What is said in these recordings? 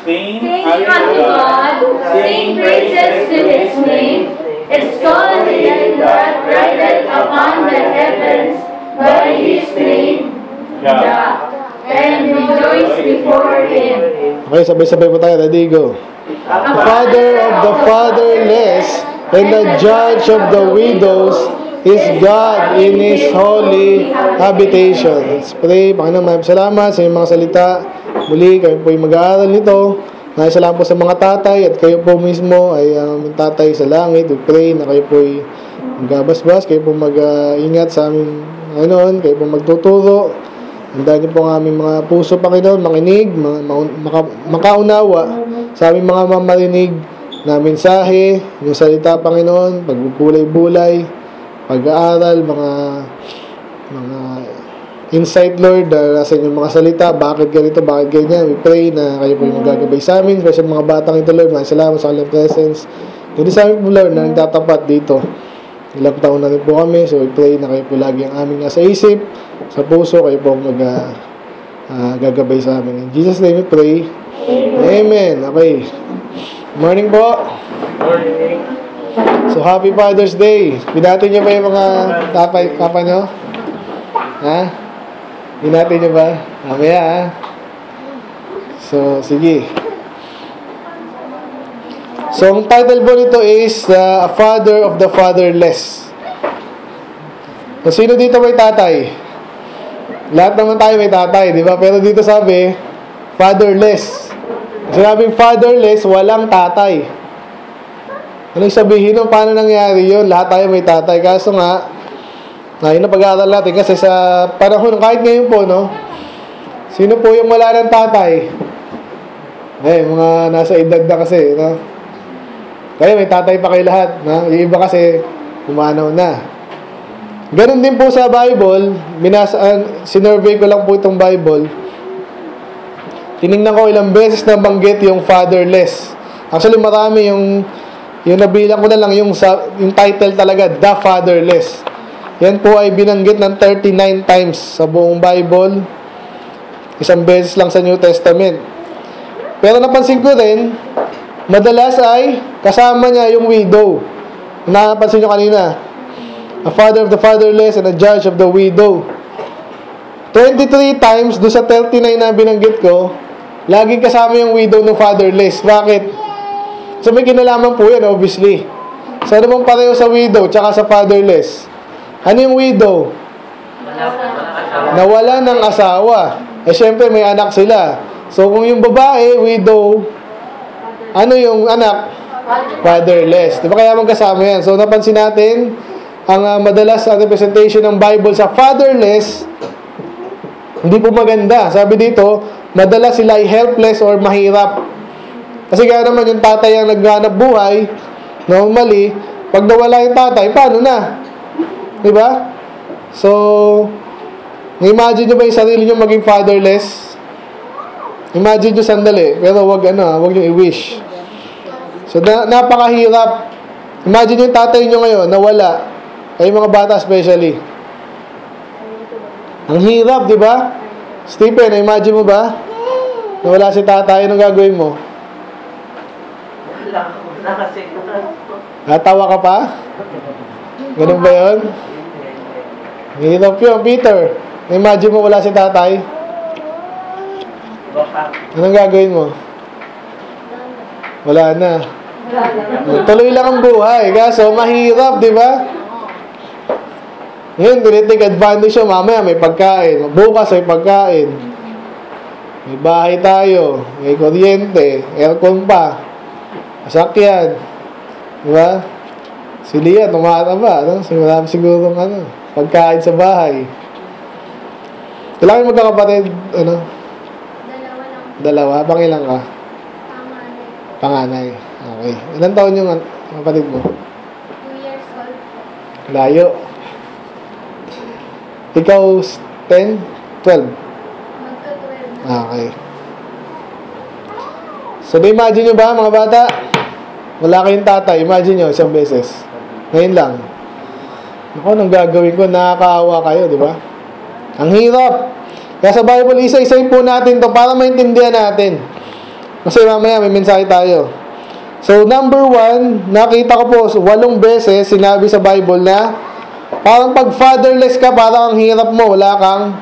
Sing unto God, sing praises to His name, extol Him that rideth upon the heavens by His name, Jah, and rejoice before Him. Okay, sabay-sabay po tayo. Ready, go. Father of the fatherless and the judge of the widows is God in His holy habitation. Let's pray. Panginoon, maraming salamat sa iyong mga salita. Muli, kayo po yung mag-aaral nito. Salamat po sa mga tatay at kayo po mismo ay tatay sa langit. We pray na kayo po ay magbabasbas, kayo po mag-ingat sa aming Panginoon, kayo po magtuturo. Handaan niyo po ang aming mga puso, Panginoon, makinig, makaunawa sa aming mga mamarinig na mensahe, yung salita, Panginoon, pagbubulay-bulay, pag-aaral, mga insight, Lord, sa inyong mga salita, bakit ganito, bakit ganyan. We pray na kayo po yung magagabay sa amin, especially mga batang ito, Lord. Maraming salamat sa kanilang presence. Hindi sa amin po, Lord, na nagtatapat dito. Ilang taon na rin po kami, so we pray na kayo po lagi ang aming nasa isip, sa puso, kayo po gagabay sa amin. In Jesus' name we pray. Amen. Okay. Morning po. Morning. So, happy Father's Day. Binati niyo ba yung mga papa nyo? Ha? Binati niyo ba? Mamaya, ha? So, sige. So, ang title po nito is Father of the Fatherless. So, sino dito may tatay? Lahat naman tayo may tatay, di ba? Pero dito sabi, fatherless. Sinabing fatherless, walang tatay. Anong sabihin nun? Paano nangyari yun? Lahat tayo may tatay. Kaso nga, yun ang pag-aaral natin. Kasi sa panahon, kahit ngayon po, no? Sino po yung wala ng tatay? Mga nasa edad na kasi, no? Kaya may tatay pa kayo lahat, no? Yung iba kasi, umanaw na. Ganun din po sa Bible, sinurvey ko lang po itong Bible. Tinignan ko ilang beses na banggit yung fatherless. Actually, marami yung nabilang ko na lang yung title talaga, The Fatherless. Yan po ay binanggit ng 39 times sa buong Bible. Isang beses lang sa New Testament. Pero napansin ko rin, madalas ay kasama niya yung widow. Napansin nyo kanina. A father of the fatherless and a judge of the widow. 23 times do sa 39 na binanggit ko, laging kasama yung widow ng fatherless. Bakit? So may kinalaman po yan, obviously. So ano bang pareho sa widow tsaka sa fatherless? Ano yung widow? Nawala ng asawa. Syempre may anak sila. So kung yung babae, widow, ano yung anak? Fatherless. Diba kaya magkasama yan? So napansin natin, ang madalas ang representation ng Bible sa fatherless, hindi po maganda. Sabi dito, madalas sila ay helpless or mahirap. Kasi kaya naman yung tatay ang naghanap buhay, normally, pag nawala yung tatay, paano na? Diba? So, imagine nyo ba yung sarili nyo maging fatherless? Imagine nyo sandali, pero wag nyo i-wish. So, napakahirap. Imagine yung tatay nyo ngayon, nawala. Kayo mga bata especially. Ang hirap, di ba? Stephen, imagine mo ba? Nawala si tatay, anong gagawin mo? Natawa ka pa? Ganun ba yun? Hirap yun. Peter, imagine mo wala si tatay. Anong gagawin mo? Wala na. Tuloy lang ang buhay. Kaso mahirap, di ba? Ngayon, tinitake advantage siya. Mamaya may pagkain. Bukas may pagkain. May bahay tayo. May kuryente. Aircon pa. Masakyan. Diba? Si Leah, tumataba. Marami siguro pagkain sa bahay. Kailangan magkakapatid. Dalawa lang. Dalawa? Pangilan ka? Panganay. Okay. Ilan taon yung kapatid mo? 2 years old. Layo. Ikaw, 10? 12? Magka-12 na. Okay. So, na-imagine nyo ba, mga bata? Wala kayong tatay. Imagine nyo, isang beses. Ngayon lang. Ako, nang gagawin ko, nakakaawa kayo, di ba? Ang hirap. Kaya sa Bible, isa-isayin po natin to para maintindihan natin. Kasi mamaya may mensahe tayo. So, number 1, nakita ko po 8 beses sinabi sa Bible na parang pag fatherless ka, parang ang hirap mo, wala kang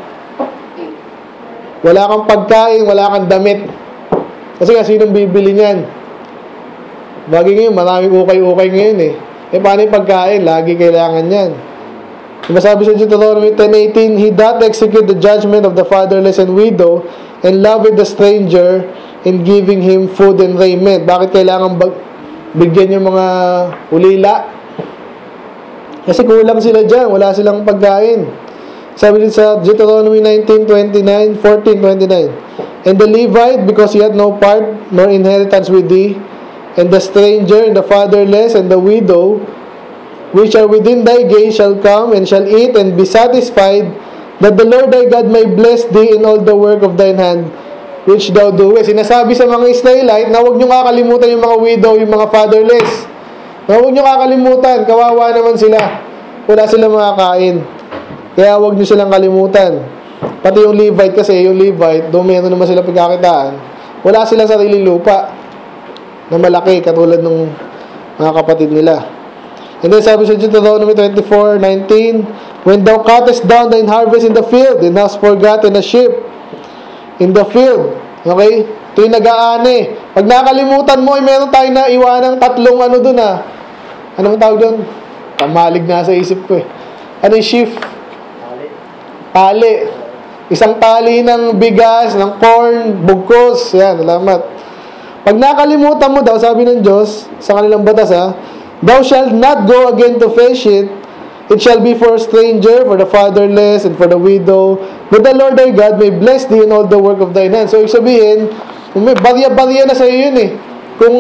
pagkain, wala kang damit. Kasi sinong bibili niyan? Bagay ngayon, maraming ukay-ukay ngayon eh. Paano yung pagkain? Lagi kailangan yan. Diba sabi sa Deuteronomy 10:18, He doth execute the judgment of the fatherless and widow, and loveth the stranger, in giving him food and raiment. Bakit kailangan bigyan yung mga ulila? Kasi kulang sila dyan, wala silang pagkain. Sabi din sa Deuteronomy 14:29, And the Levite, because he had no part nor inheritance with thee, and the stranger, and the fatherless, and the widow, which are within thy gates, shall come, and shall eat, and be satisfied, that the Lord thy God may bless thee in all the work of thine hand, which thou doest. Sinasabi sa mga Israelite na huwag nyo kakalimutan yung mga widow, yung mga fatherless. Na huwag nyo kakalimutan, kawawa naman sila. Wala silang makakain. Kaya huwag nyo silang kalimutan. Pati yung Levite kasi, yung Levite, doon meron naman sila pagkakitaan. Wala silang sariling lupa na malaki, katulad ng mga kapatid nila. And then sabi sa Deuteronomy 24:19, When thou cuttest down thine harvest in the field, and hast forgotten a sheep in the field. Okay? Ito yung nag-aani. Pag nakalimutan mo, meron tayo na iwanang 3 dun Anong tawag dun? Kamalig na sa isip ko eh. Ano yung sheaf? Tali. Isang tali ng bigas, ng corn, bugkos. Yan, alamat. Pag nakalimutan mo daw, sabi ng Diyos, sa kanilang batas Thou shalt not go again to fetch it. It shall be for a stranger, for the fatherless, and for the widow. But the Lord thy God may bless thee in all the work of thine hands. So, ibig sabihin, barya-barya na sa iyo yun eh. Kung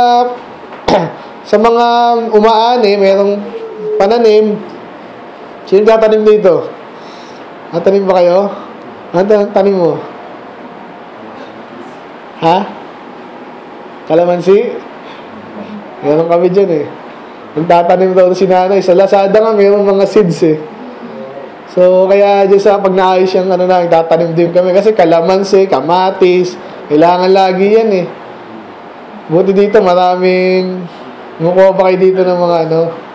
sa mga umaani, mayroong pananim, sino tatanim dito? Tatanim ba kayo? Ano tanim mo? Ha? Kalamansi? Meron kami dyan eh. Nagtatanim daw si nanay. Sa Lazada nga, mayroong mga seeds eh. So, kaya dyan sa pag naayos yung nagtatanim din kami. Kasi kalamansi, kamatis, kailangan lagi yan eh. Buti dito maraming mukuha ba kayo dito ng mga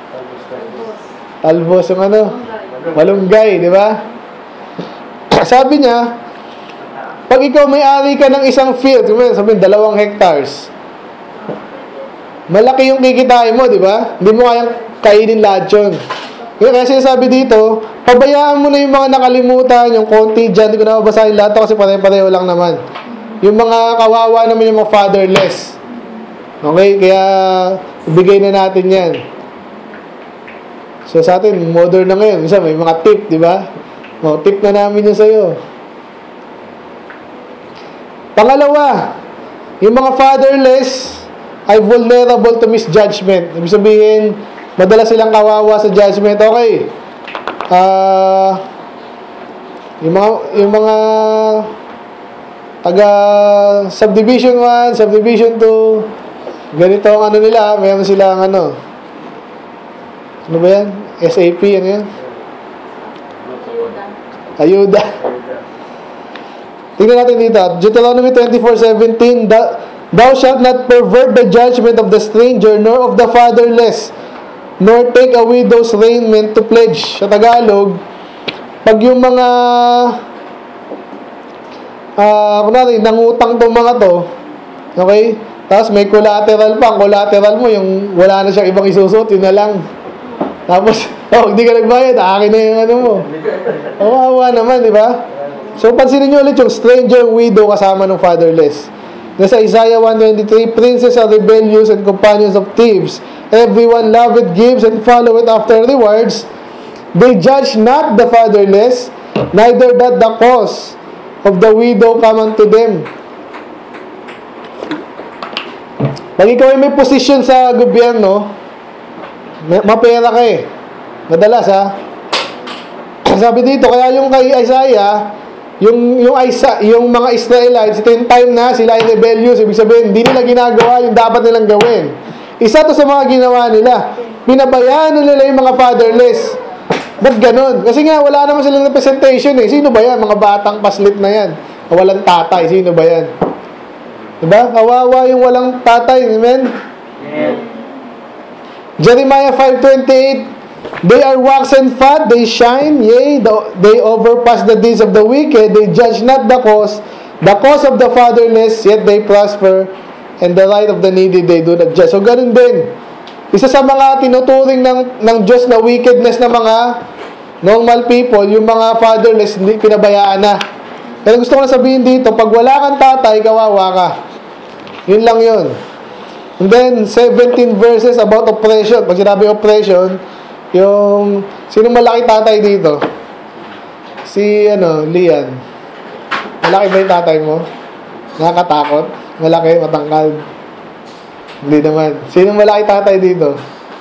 talbos yung malunggay, di ba? Sabi niya, pag ikaw may-ari ka ng isang field, sabihin 2 hectares, malaki yung kikitain mo, di ba? Hindi mo kayang kainin lahat yun. Kaya sinasabi dito, pabayaan mo na yung mga nakalimutan, yung konti dyan, hindi ko na mabasahin lahat kasi pare-pareho lang naman. Yung mga kawawa naman, yung mga fatherless. Okay? Kaya, ibigay na natin yan. So, sa atin, modern na ngayon. Isa, may mga tip, di ba? Tip na namin yun sa'yo. Pangalawa, yung mga fatherless ay vulnerable to misjudgment. Ibig sabihin, madalas silang kawawa sa judgment. Okay. Yung mga taga subdivision 1, subdivision 2, ganito ang nila, meron silang ano ba yan? SAP, ano yan? Ayuda. Tingnan natin dito. Deuteronomy 24:17, Thou shalt not pervert the judgment of the stranger, nor of the fatherless, nor take a widow's raiment to pledge. Sa Tagalog, pag yung mga kunwari, nangutang tong mga to, okay? Tapos may collateral pa. Ang collateral mo, yung wala na siyang ibang isusot, yun na lang. Tapos, hindi ka nagbayad, akin na yung ano mo. Kawawa naman, di ba? So, pansinin nyo ulit yung stranger, widow, kasama ng fatherless. Nasa Isaiah 1:23, Princes are rebellious and companions of thieves. Everyone loveth gives and followeth after rewards. They judge not the fatherless, neither doth the cause of the widow come unto them. Pag ikaw ay may posisyon sa gobyerno, mapera ka eh. Madalas sabi dito, kaya yung kay Isaiah, yung mga Israelites, ito yung time na sila ay rebellious. Ibig sabihin, hindi nila ginagawa yung dapat nilang gawin. Isa to sa mga ginawa nila. Pinabayaan nila yung mga fatherless. Ba't ganun? Kasi nga, wala naman silang representation eh. Sino ba yan? Mga batang paslit na yan. Walang tatay. Sino ba yan? Diba? Kawawa yung walang tatay. Amen? Jeremiah 5:28, they are waxen fat, they shine, yea, they overpass the deeds of the wicked, they judge not the cause of the fatherless, yet they prosper, and the right of the needy they do not judge. So, ganun din. Isa sa mga tinuturing ng Diyos na wickedness ng mga normal people, yung mga fatherless, hindi pinabayaan na. Kaya gusto ko na sabihin dito, pag wala kang tatay, kawawa ka. Yun lang yun. And then, 17 verses about oppression. Pag sinabi oppression, yung, sino malaki tatay dito? Si, Lian. Malaki ba yung tatay mo? Nakakatakot? Malaki, matangkad? Hindi naman. Sino malaki tatay dito?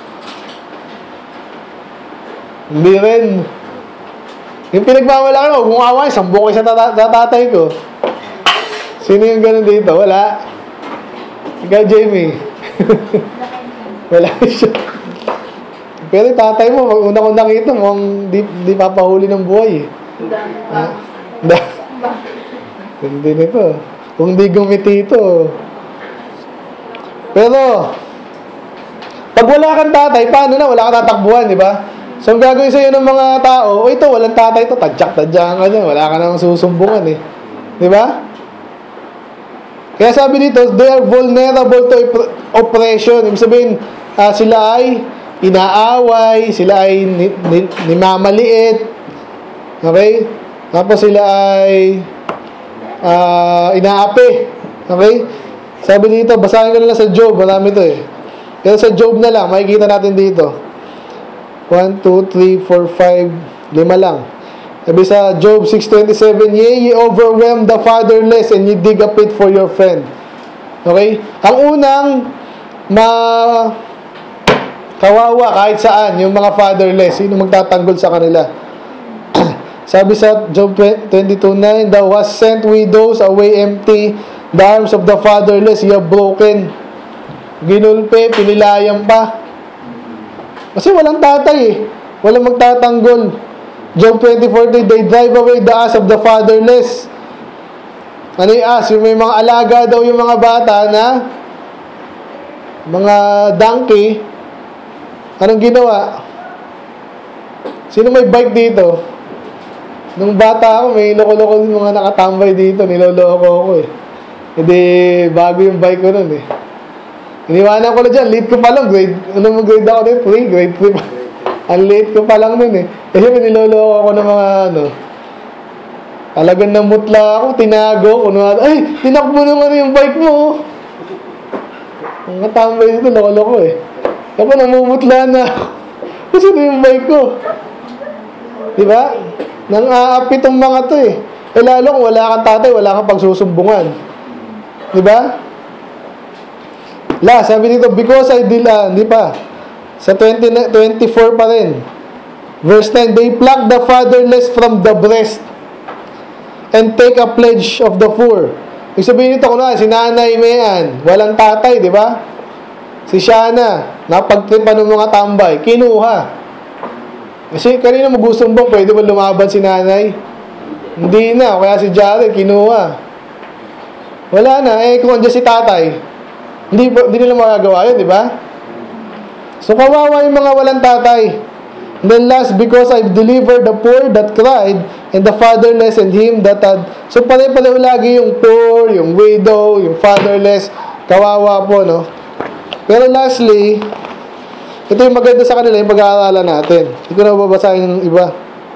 Hindi rin. Yung pinagmamalaki mo, kung away, sambo kayo sa tatay ko. Sino yung ganun dito? Wala. Ikaw, Jamie. Wala siya. Pero tatay mo, pag una kong nakita mo, di papahuli ng buhay eh. Hindi nito. Kung di gumiti ito. Pero, pag wala kang tatay, paano na? Wala kang tatakbuhan, di ba? So, ang gagawin sa'yo ng mga tao, ito, walang tatay ito, tadyak-tadyakan ka dyan, wala ka nang susumbungan eh. Di ba? Kaya sabi dito, they are vulnerable to oppression. Ibig sabihin, sila ay inaaway, sila ay nimamaliit. Okay? Tapos sila ay inaapi. Okay? Sabi dito, basahin ko na lang sa Job, marami ito eh. Pero sa Job na lang, makikita natin dito. 1, 2, 3, 4, 5, 5 lang. Sabi sa Job 6:27, yea, ye overwhelm the fatherless and ye dig a pit for your friend. Okay? Ang unang kawawa kahit saan, yung mga fatherless, sino magtatanggol sa kanila? Sabi sa Job 22:9, thou hast sent widows away empty, the arms of the fatherless ye have broken. Ginulpe, pinilayang pa. Kasi walang tatay eh. Walang magtatanggol. Job 20:40, they drive away the ass of the fatherless. Ano yung ass? Yung may mga alaga daw yung mga bata na mga donkey. Anong ginawa? Sino may bike dito? Nung bata ako, may loko-loko mga nakatambay dito. Niloloko ako eh. Hindi, bago yung bike ko nun eh. Iniwanan ko na dyan. Late ko pa lang. Grade ako din? Grade 3 pa. Ang late ko pa lang nun eh. Kasi niloloko ako ng mga talagang namutla ako. Tinago ko. Ay, tinakbo naman yung bike mo. Ang katambay dito, loko-loko eh. Ako namumutla na. Kasi na yung bike ko. Diba? Nang aapi tong mga to eh. Eh lalo kung wala kang tatay, wala kang pagsusumbungan. Diba? Sabi dito, because I did, hindi pa. Sa 24 pa rin. Verse 10, they pluck the fatherless from the breast and take a pledge of the poor. Ibig sabihin nito, si Nanay Mayan, walang tatay, di ba? Si Shana, napagtripan ng mga tambay, kinuha. Kasi kanina magusumbong, pwede ba lumaban si Nanay? Hindi na, kaya si Jared, kinuha. Wala na, kung andyan si tatay, hindi nila magagawa yun, di ba? So, kawawa yung mga walang tatay. And then last, because I've delivered the poor that cried, and the fatherless and him that had... So, pare-pareho lagi yung poor, yung widow, yung fatherless. Kawawa po, no? Pero lastly, ito yung maganda sa kanila, yung pag-aaralan natin. Hindi ko na babasahin yung iba.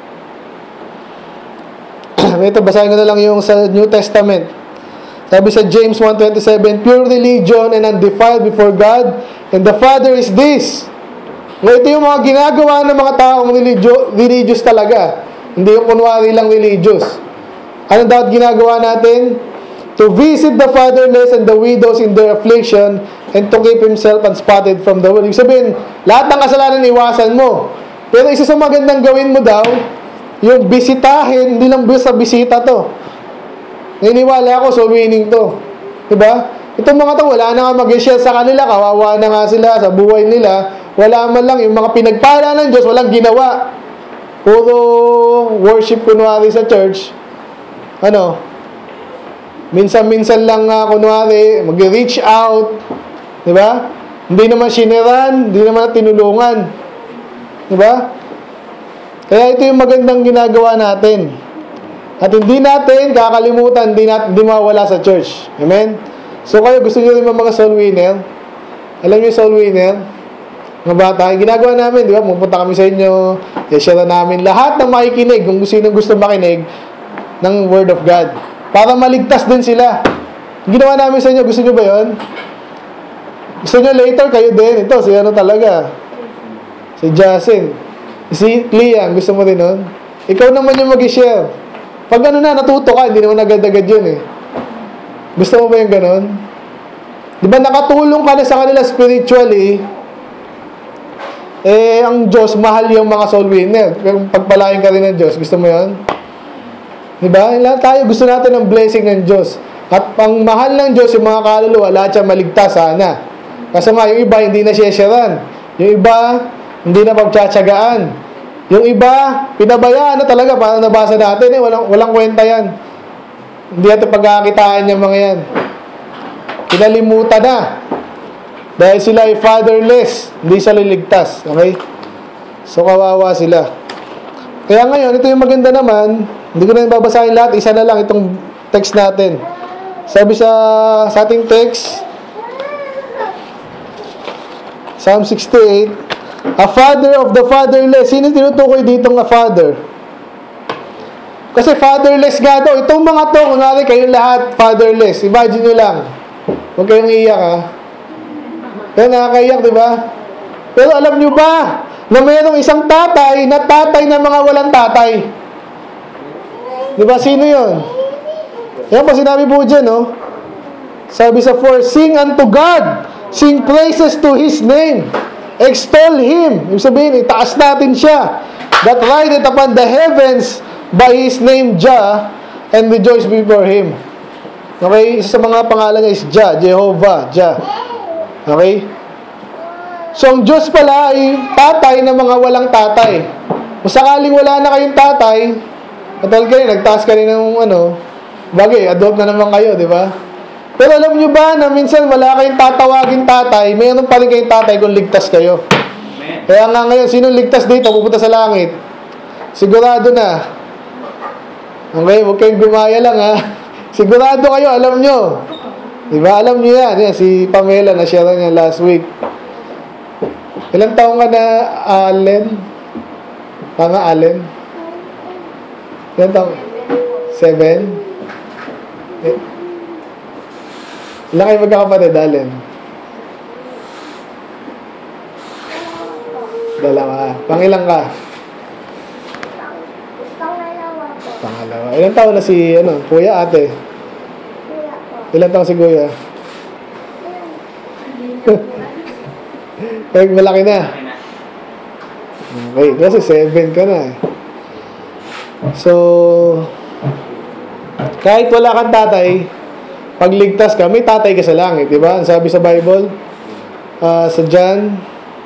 Ito, basahin ko na lang yung sa New Testament. Sabi sa James 1:27, pure religion and undefiled before God and the Father is this. Ngayon, ito yung mga ginagawa ng mga taong religious talaga. Hindi yung kunwari lang religious. Ano dapat ginagawa natin? To visit the fatherless and the widows in their affliction and to keep himself unspotted from the world. Ibig sabihin, lahat ng kasalanan iwasan mo. Pero isa sa magandang gawin mo daw, yung bisitahin, hindi lang basta bisita to. Naniniwala ako, so winning to. Diba? Itong mga to, wala na nga mag-share sa kanila, kawawa na nga sila sa buhay nila. Wala man lang, yung mga pinagpala ng Diyos, walang ginawa. Puro worship kunwari sa church. Minsan-minsan lang kunwari, mag-reach out. Di ba? Hindi naman siniran, hindi naman tinulungan. Di ba? Kaya ito yung magandang ginagawa natin. At hindi natin kakalimutan, hindi mawala sa church. Amen? So kayo, gusto nyo rin mga soul winner? Alam nyo yung soul winner? Mga bata, ginagawa namin, di ba? Pupunta kami sa inyo, i-share namin lahat ng makikinig, kung sino gusto makinig ng Word of God. Para maligtas din sila. Ginawa namin sa inyo, gusto nyo ba yun? Gusto nyo later, kayo din. Ito, si ano talaga? Si Jasin. Si Liam, gusto mo din nun? Ikaw naman yung mag-share. Pag ano na, natuto ka, hindi naman agad-agad yun eh. Gusto mo ba yung ganon? Di ba nakatulong ka na sa kanila spiritually, ang Diyos, mahal yung mga soul winner. Kung pagpalain ka rin ng Diyos, gusto mo yun? Di ba? Lahat tayo gusto natin ng blessing ng Diyos. At pang mahal ng Diyos, yung mga kaluluwa, lahat siya maligtas sana. Kasi nga, yung iba, hindi na siyesyaran. Yung iba, hindi na pagtsatsagaan. Yung iba, pinabayaan na talaga. Parang nabasa natin walang kwenta yan. Hindi natin pagkakitaan yung mga yan. Kinalimutan na. Dahil sila ay fatherless, hindi sila liligtas. Okay? So, kawawa sila. Kaya ngayon, ito yung maganda naman. Hindi ko na babasahin lahat. Isa na lang itong text natin. Sabi sa ating text, Psalm 68, a father of the fatherless. Sino tinutukoy dito nga father? Kasi fatherless nga daw. Itong mga to, kunwari kayong lahat fatherless. Imagine nyo lang. Huwag kayong iiyak ha. Kaya nakakaiyak, di ba? Pero alam nyo ba na mayroong isang tatay na tatay ng mga walang tatay? Di ba? Sino yun? Yan pa sinabi po dyan, no? Sabi sa 4, sing unto God, sing praises to His name, extol Him. Ibig sabihin, itaas natin siya. That rideth upon the heavens by His name, Jah, and rejoice before Him. Okay? Isa sa mga pangalan niya is Jah, Jehovah, Jah. Okay? So, ang Diyos pala ay tatay ng mga walang tatay. Kung sakaling wala na kayong tatay, katulad kayo, nagtaas ka rin ng bagay, adult na naman kayo, di ba? Pero alam nyo ba na minsan wala kayong tatawagin tatay, mayroon pa rin kayong tatay kung ligtas kayo. Kaya nga ngayon, sino ligtas dito, pupunta sa langit? Sigurado na. Okay, huwag kayong gumaya lang ha. Sigurado kayo, alam nyo. Diba? Alam nyo yan. Yan si Pamela, na-share niya last week. Ilang taong ka na, Allen? Tama, Allen? Ilang taong? 7? Ilang kayo magkakapatid, Allen? 2. Pangilang ka? Pangalawa. Ilang taon na si, kuya, ate? Ilang taon si kuya? Kaya malaki na. Okay, kasi 7 ka na eh. So, kahit wala kang tatay, pagligtas ka, may tatay ka sa langit, di ba? Sabi sa Bible, sa John,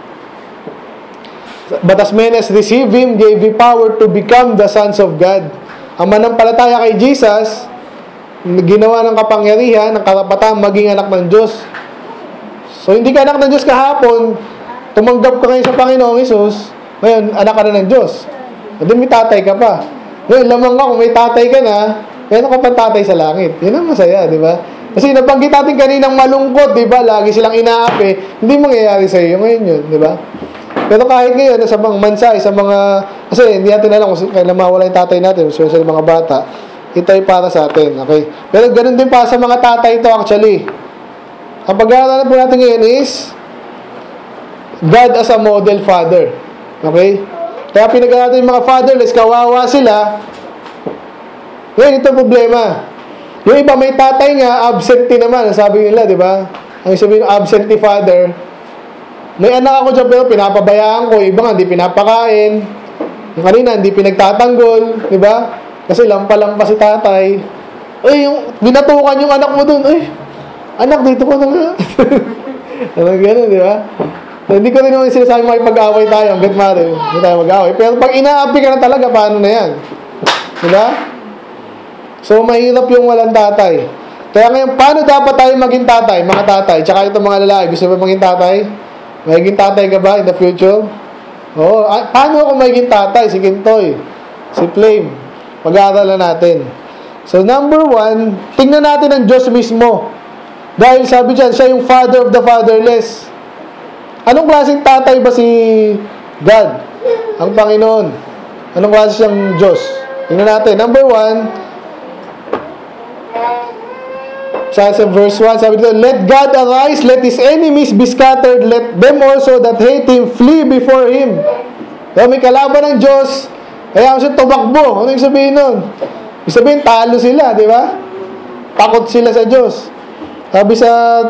but as many as receive Him, gave Him power to become the sons of God. Ang manampalataya kay Jesus, ginawa ng kapangyarihan, ng karapatan, maging anak ng Diyos. So, hindi ka anak ng Diyos kahapon, tumanggap ka ngayon sa Panginoong Hesus, ngayon, anak ka na ng Diyos. Hindi may tatay ka pa. Ngayon, lamang ka, kung may tatay ka na, meron ka pang tatay sa langit. Yan ang masaya, di ba? Kasi nabanggit natin kaninang malungkot, di ba? Lagi silang inaapi. Hindi mangyayari sa iyo ngayon yun, di ba? Pero kahit ngayon, sa mga mansay, sa mga... Kasi hindi natin alam kung kailan mawala yung tatay natin, so sa mga bata, ito ay para sa atin, okay? Pero ganun din pa sa mga tatay ito actually. Ang pag-aaralan po natin ngayon is God as a model father. Okay? Kaya pinag-aaralan yung mga fatherless, kawawa sila. Ngayon, ito problema. Yung iba may tatay nga, absentee naman, sabi nila, di ba? Ang sabihin ng absentee father, may anak ako dyan pero pinapabayaan ko, iba nga hindi pinapakain. Yung kanina, hindi pinagtatanggol, di ba? Kasi lampa-lampa si tatay. Ay, yung binatukan yung anak mo dun. Ay, anak, dito ko na nga. Ano gano'n, di ba? So, hindi ko rin naman sinasabi makipag-away tayo. Hanggat mara, hindi tayo mag-away. Pero pag inaapi ka na talaga, paano na yan? Di ba? So, mahirap yung walang tatay. Kaya ngayon, paano dapat tayo maging tatay, mga tatay? Tsaka itong mga lalaki, gusto ba maging tatay? Magiging tatay ka ba in the future? Oo. Paano ako magiging tatay? Si Kintoy, si Flame. Pag-aaralan natin. So, number 1, tingnan natin ang Diyos mismo. Dahil sabi dyan, siya yung Father of the Fatherless. Anong klaseng tatay ba si God? Ang Panginoon. Anong klase siyang Diyos? Tingnan natin. Number 1, sa verse 1, sabi dito, let God arise, let His enemies be scattered, let them also that hate Him flee before Him. So, may kalaban ng Diyos, kaya siya tumakbo. Ano yung sabihin nun? Yung sabihin, talo sila, di ba? Takot sila sa Diyos. Sabi sa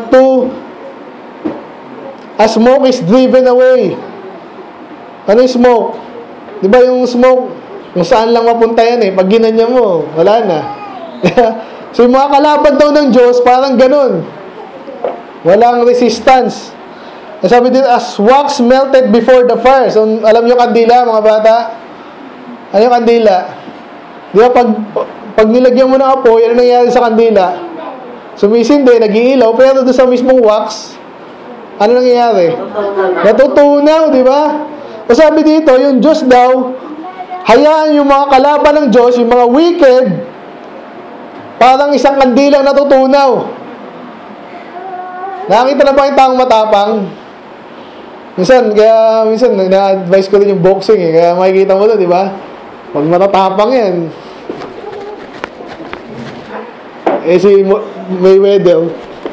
2, a smoke is driven away. Ano yung smoke? Di ba yung smoke, kung saan lang mapunta yan eh, pag ginanya mo, wala na. So, yung mga kalaban daw ng Diyos, parang ganun. Walang resistance. Sabi din, as wax melted before the fire. So, alam nyo kandila, mga bata? Ano yung kandila? Di ba, pag nilagyan mo ng apoy, ano nangyari sa kandila? Sumisindi, nag-iilaw, pero doon sa mismong wax, ano nangyayari? Natutunaw, di ba? So, sabi dito, yung Diyos daw, hayaan yung mga kalaban ng Diyos, yung mga wicked, parang isang kandilang natutunaw. Nakita na ba yung taong matapang? Minsan na-advise ko din yung boxing eh. Kaya makikita mo doon, di ba? Pag matatapang yan. Si Mayweather.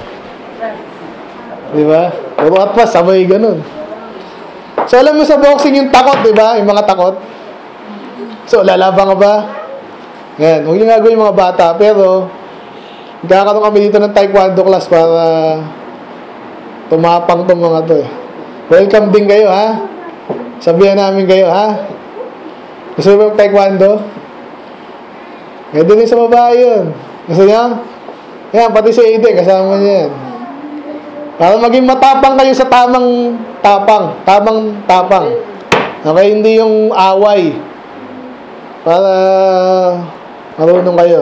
Di ba? Puro atpas, sabay ganun. So, alam mo sa boxing yung takot, di ba? Yung mga takot. So, lalaban ka ba? Yan, huwag nyo nga gawin yung mga bata, pero magkakaroon kami dito ng taekwondo class para tumapang itong mga to eh. Welcome din kayo, ha? Sabihan namin kayo, ha? Gusto mo taekwondo? Pwede din sa babae yun. Gusto nyo? Yan, pati si Aiden, kasama niya yan. Para maging matapang kayo sa tamang tapang. Okay, hindi yung away. Para marunong kayo.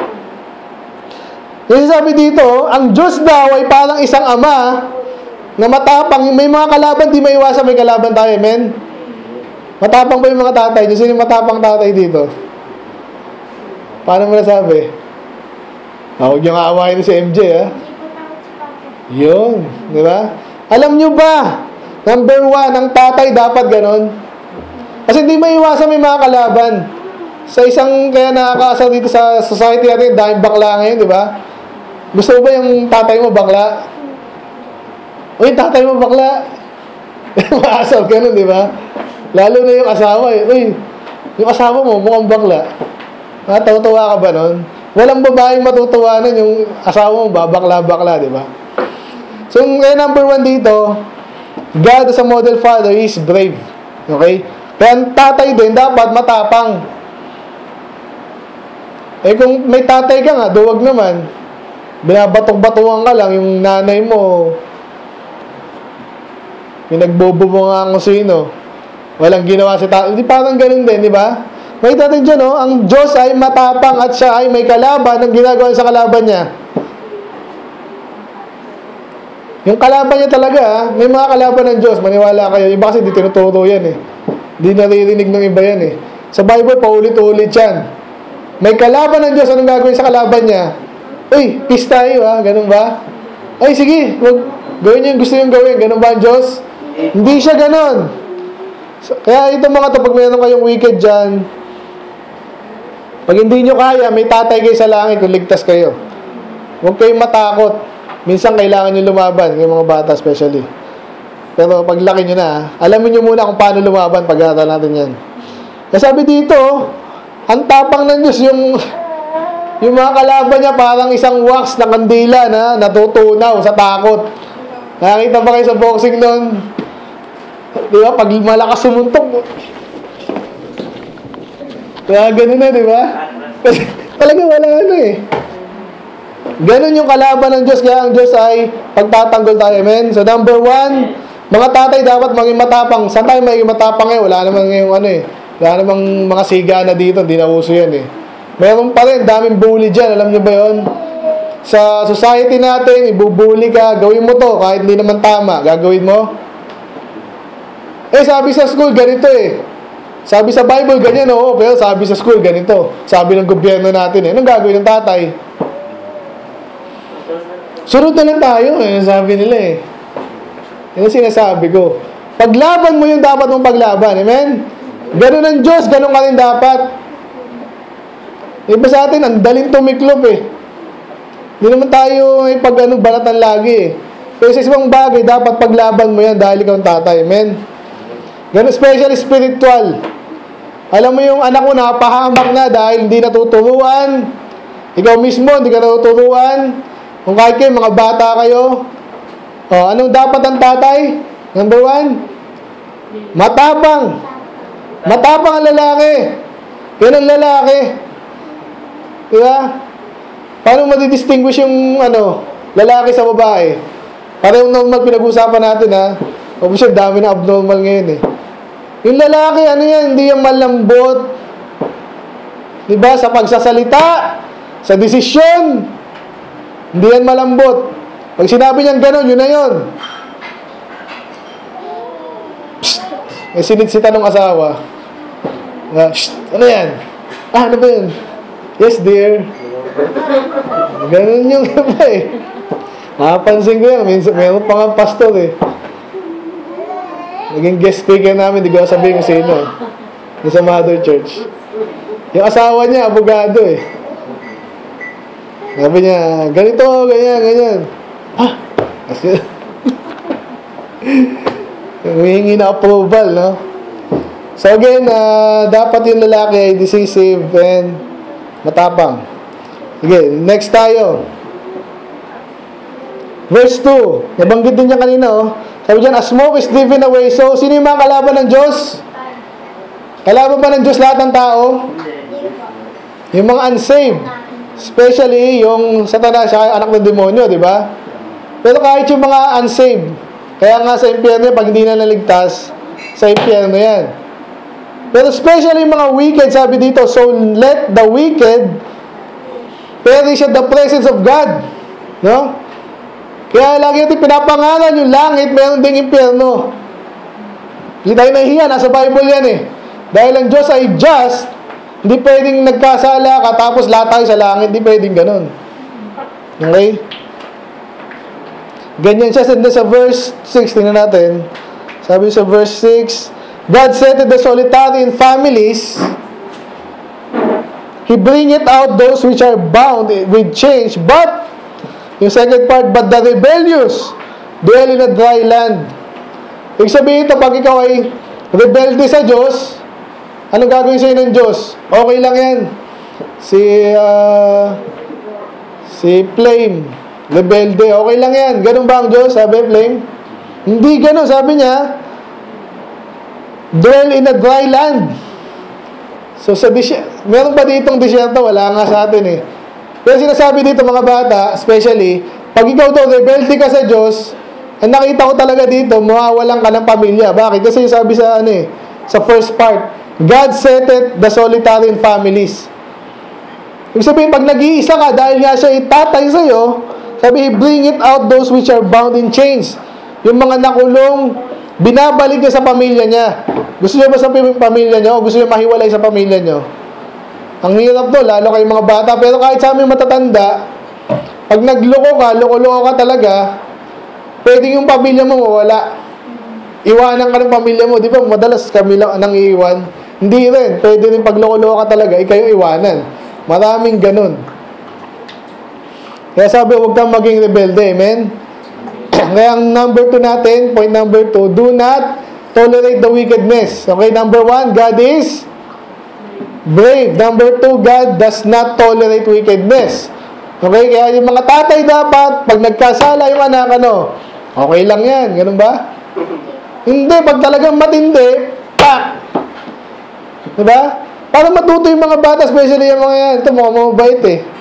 Kasi sabi dito, ang Diyos daw ay parang isang ama na matapang. May mga kalaban, di maiwasan may kalaban tayo, amen? Matapang ba yung mga tatay? Sino yung matapang tatay dito? Paano mo nasabi? Huwag niyong aawahin si MJ, ha? Yun, di ba? Alam nyo ba, number 1, ang tatay dapat ganon. Kasi di maiwasan may mga kalaban. Sa isang, kaya nakakaasar dito sa society natin, dahil bakla ngayon, di ba? Gusto mo ba yung tatay mo bakla? Uy, tatay mo bakla. Maasar ka nun, di ba? Lalo na yung asawa eh. Uy, yung asawa mo, mukhang bakla. Tawang-tawa ka ba nun? Walang babaeng matutuwa nun yung asawa mo, babakla-bakla, di ba? So, kaya number 1 dito, God as a model father is brave. Okay? Kaya ang tatay din, dapat matapang. Eh kung may tatay ka nga, duwag naman. Binabatok-batuhan ka lang, yung nanay mo, pinagbobo mo nga kung sino. Walang ginawa si tatay. Hindi parang ganun din, di ba? May tatay dyan, no? Ang Diyos ay matapang at siya ay may kalaban ang ginagawa sa kalaban niya. Yung kalaban niya talaga, ha? May mga kalaban ng Diyos, maniwala kayo. Iba kasi di tinuturo yan, eh. Di naririnig ng iba yan, eh. Sa Bible, paulit-ulit yan. May kalaban ng Diyos, anong gagawin sa kalaban niya? Uy, peace tayo, ha? Ganun ba? Ay, sige, gawin niyo yung gusto niyong gawin. Ganun ba ang Diyos? Hindi siya ganun. So, kaya itong mga to, pag mayroon kayong wicked dyan, pag hindi nyo kaya, may tatay kayo sa langit kung ligtas kayo. Huwag kayong matakot. Minsan kailangan nyo lumaban, yung mga bata especially. Pero pag laki nyo na, alamin nyo muna kung paano lumaban, pag-aaral natin yan. Kaya sabi dito, ang tapang ng Diyos, yung mga kalaban niya parang isang wax na kandila na natutunaw sa takot. Nakakita ba kayo sa boxing nun? Di ba? Pag malakas sumuntok, kaya ganun na, di ba? Kasi talaga wala na eh. Ganun yung kalaban ng Diyos, kaya ang Diyos ay pagtatanggol tayo, amen? So number 1, mga tatay dapat maging matapang. Saan tayo maging matapang eh? Wala namang yung ano eh. Wala namang mga siga na dito, hindi na uso yan eh. Meron pa rin, daming bully dyan, alam nyo ba yun? sa society natin, ibubuli ka, gawin mo to, kahit hindi naman tama, gagawin mo. Sabi sa school, ganito Sabi sa Bible, ganyan, pero sabi sa school, ganito. Sabi ng gobyerno natin, anong gagawin ng tatay? Sunod na lang tayo, sabi nila Yan ang sinasabi ko. Paglaban mo yung dapat mong paglaban, amen? Ganun ang Diyos, ganun ka rin dapat. Iba sa atin, ang daling tumiklop Hindi naman tayo balatan lagi Pero sa isang bagay, dapat paglaban mo yan dahil ikaw ang tatay, amen? Ganun, especially spiritual. Alam mo yung anak mo napahamak na dahil hindi natuturuan. Ikaw mismo, hindi ka natuturuan. Kung kahit kayo, mga bata kayo. Anong dapat ang tatay? Number 1, matapang. Matapang ang lalaki. Yan ang lalaki. Diba? Paano madidistinguish yung lalaki sa babae? Parang normal pinag-usapan natin Obviously, dami na abnormal ngayon Yung lalaki, hindi yung malambot. Diba? Sa pagsasalita, sa desisyon, hindi yan malambot. Pag sinabi niyang gano'n, yun na yun. Psst! May sinidsita ng asawa. Psst! Ano yan? Ano ba yun? Yes, dear. Gano'n yung iba Nakapansin ko yan. Meron pa nga pastor Naging guest speaker namin, di ko sabihin kung sino. Yung sa Mother Church. Yung asawa niya, abogado Sabi niya, ganito, ganyan. Kasi, humihingi na approval, no? So again, dapat yung lalaki ay decisive and matapang. Sige, next tayo. Verse 2. Nabanggit din niya kanina, Sabi dyan, as smoke is driven away. So, sino yung mga kalaban ng Diyos? Kalaban ba ng Diyos lahat ng tao? Yung mga unsaved. Especially yung Satanas, siya anak ng demonyo, di ba? Pero kahit yung mga unsaved, kaya nga sa impyerno, pag hindi na naligtas, sa impyerno yan. Pero especially yung mga wicked, sabi dito, so let the wicked perish at the presence of God. No? Kaya lagi natin pinapangalan yung langit, meron ding impyerno. Hindi tayo nahihiya, nasa Bible yan Dahil ang Diyos ay just, hindi pwedeng nagkasala ka tapos lahat tayo sa langit, hindi pwedeng ganun. Okay? Ganyan siya sa verse 6, tingnan natin. Sabi sa verse 6, God settled the solitary in families. He bringeth out those which are bound with chains, but yung second part, but the rebellious dwell in a dry land. Ibig sabihin ito, pag ikaw ay rebelde sa Diyos, anong gagawin sa'yo ng Diyos? Okay lang yan. Si Flame, rebelde, okay lang yan. Ganun ba ang Diyos? Sabi Flame? Hindi ganun, sabi niya, dwell in a dry land. So sa meron ba ditong disyerto? Wala nga sa atin Pero sinasabi dito mga bata, especially, pag ikaw daw rebelde ka sa Diyos, ang nakita ko talaga dito, mawawalan ka ng pamilya. Bakit? Kasi sabi sa sa first part, God settled the solitary in families. Ibig sabihin, pag nag-iisa ka, dahil nga siya itatay sa'yo, sabi, bring it out those which are bound in chains. Yung mga nakulong, binabalik niya sa pamilya niya. Gusto niyo ba sa pamilya niyo? O gusto niyo mahiwalay sa pamilya niyo? Ang hirap to, lalo kayong mga bata. Pero kahit sa aming matatanda, pag nagloko ka, loko-loko ka talaga, pwedeng yung pamilya mo mawala. Iwanan ka ng pamilya mo. Di ba, madalas kami lang nang iiwan. Hindi rin. Pwede rin pag loko-loko ka talaga, ikaw iwanan. Maraming ganun. Kaya sabi, huwag kang maging rebelde. Amen? Kaya ang number 2 natin, point number 2, do not tolerate the wickedness. Okay, number 1, God is brave. Number 2, God does not tolerate wickedness. Okay, kaya yung mga tatay dapat, pag nagkasala yung anak, okay lang yan. Ganun ba? Hindi, pag talagang matindi, pak! Diba? Para matuto yung mga bata, especially yung mga yan. Ito, mukhang mabait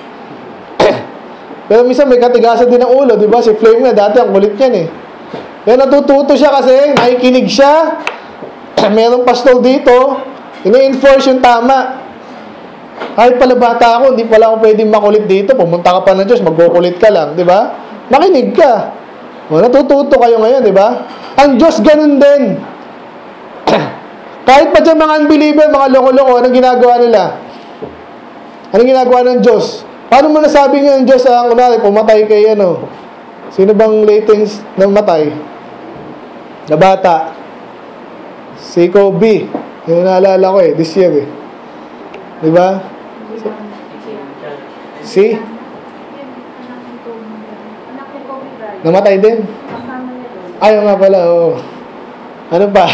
Pero minsan may katigasan din ang ulo, diba? Si Flame nga, dati ang kulit yan Kaya natututo siya kasi, nakikinig siya. Merong pastor dito, ini-enforce yung tama. Kahit pala bata ako, hindi pala ako pwedeng makulit dito. Pumunta ka pa ng Diyos, magkukulit ka lang, di ba? Makinig ka. O, natututo kayo ngayon, di ba? Ang Diyos ganun din. Kahit pa dyan mga unbeliever, mga loko-loko, anong ginagawa nila? Anong ginagawa ng Diyos? Paano mo nasabi nga ng Diyos, kunwari, pumatay kay ano? Sino bang latest na matay? Na bata? Si Kobe. Yung naalala ko this year Di ba? Si? Namatay din? Ayaw nga pala, oo. Ano ba?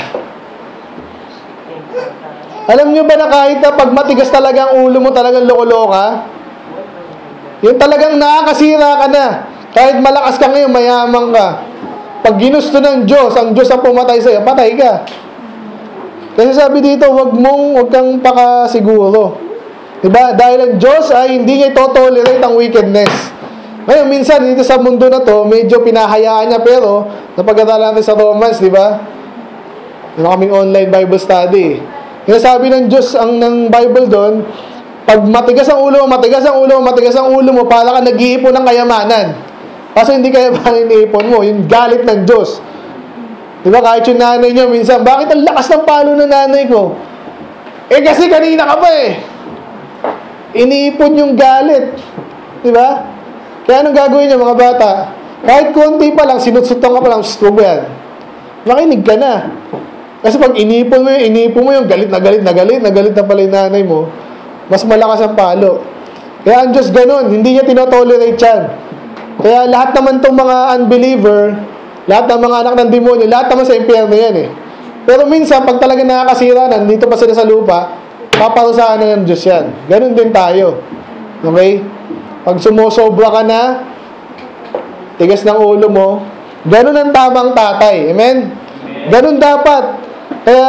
Alam nyo ba na kahit na pag matigas talaga ang ulo mo, talagang loko-loka? Yung talagang nakakasira ka na. Kahit malakas ka ngayon, mayaman ka. Pag ginusto ng Diyos, ang Diyos ang pumatay sa'yo, patay ka. Kasi sabi dito, wag kang pakasiguro. Diba? Dahil ang Diyos ay hindi niya ito-tolerate ang wickedness. Ngayon, minsan, dito sa mundo na to, medyo pinahayaan niya, pero napag-aralan natin sa Romans, diba? Meron kaming online Bible study. Sinasabi ng Diyos ng Bible doon, pag matigas ang ulo mo, para ka nag-iipon ng kayamanan. Kasi hindi kayamanan iniipon mo, yung galit ng Diyos. Diba, kahit yung nanay niyo, minsan, bakit ang lakas ng palo ng nanay ko? Kasi kanina ka pa Iniipon yung galit. Diba? Kaya anong gagawin niyo, mga bata? Kahit konti pa lang, sinutsutan ka pa lang, huwag mo yan. Makinig ka na. Kasi pag inipon mo yung galit na pala yung nanay mo, mas malakas ang palo. Kaya ang Diyos ganun, hindi niya tinotolerate yan. Kaya lahat naman tong mga unbeliever, lahat ng mga anak ng demonyo, lahat naman sa impyerno yan Pero minsan, pag talaga nakakasira na, dito pa sila sa lupa, paparusahan na ng Diyos yan. Ganun din tayo. Okay? Pag sumusobra ka na, tigas ng ulo mo, ganun ang tamang tatay. Amen? Ganun dapat. Kaya,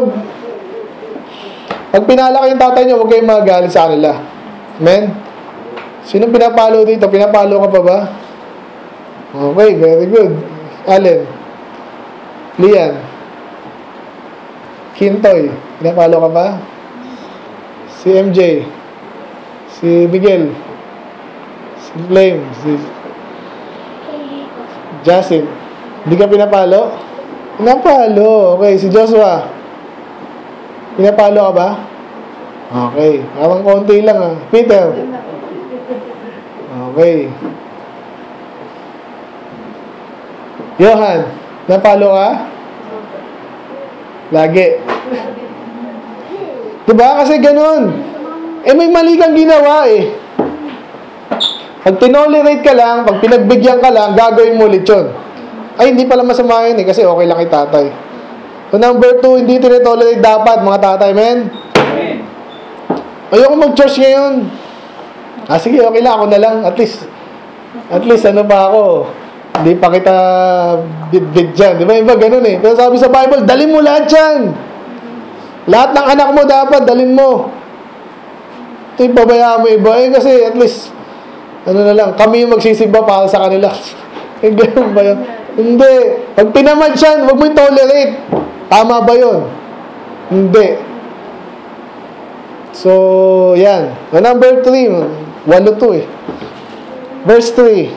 pag pinalaki yung tatay niyo, huwag kayong magalit sa kanila. Amen? Sinong pinapalo dito? Pinapalo ka pa ba? Okay, very good. Allen? Lian? Kintoy? Pinapalo ka pa? Si MJ? Si Miguel? Si Flame? Si Jasin? Hindi ka pinapalo? Pinapalo. Okay, si Joshua? Pinapalo ka ba? Okay. Parang konti lang Peter? Okay. Johan? Pinapalo ka? Lagi. Diba? Kasi ganun. May mali kang ginawa Pag tinolerate ka lang, pag pinagbigyan ka lang, gagawin mo ulit yun. Ay, hindi pala masama yun kasi okay lang kay tatay. So, number 2, hindi tinitolerate dapat, mga tatay, men. Ayoko mag-church ngayon. Sige, okay lang, ako na lang. At least, ano pa ako? Hindi pa kita bid-bid dyan. Di ba, iba ganun Pero sabi sa Bible, dalhin mo lahat yan. Lahat ng anak mo dapat, dalhin mo. Ito yung pabayaan mo iba. Kasi at least, ano na lang, kami yung magsisimba para sa kanila. Ganun ba yun? Hindi. Pag pinamad siya, huwag mo yung tolerate. Tama ba yun? Hindi. So, yan. Number 3, walo to Verse 3.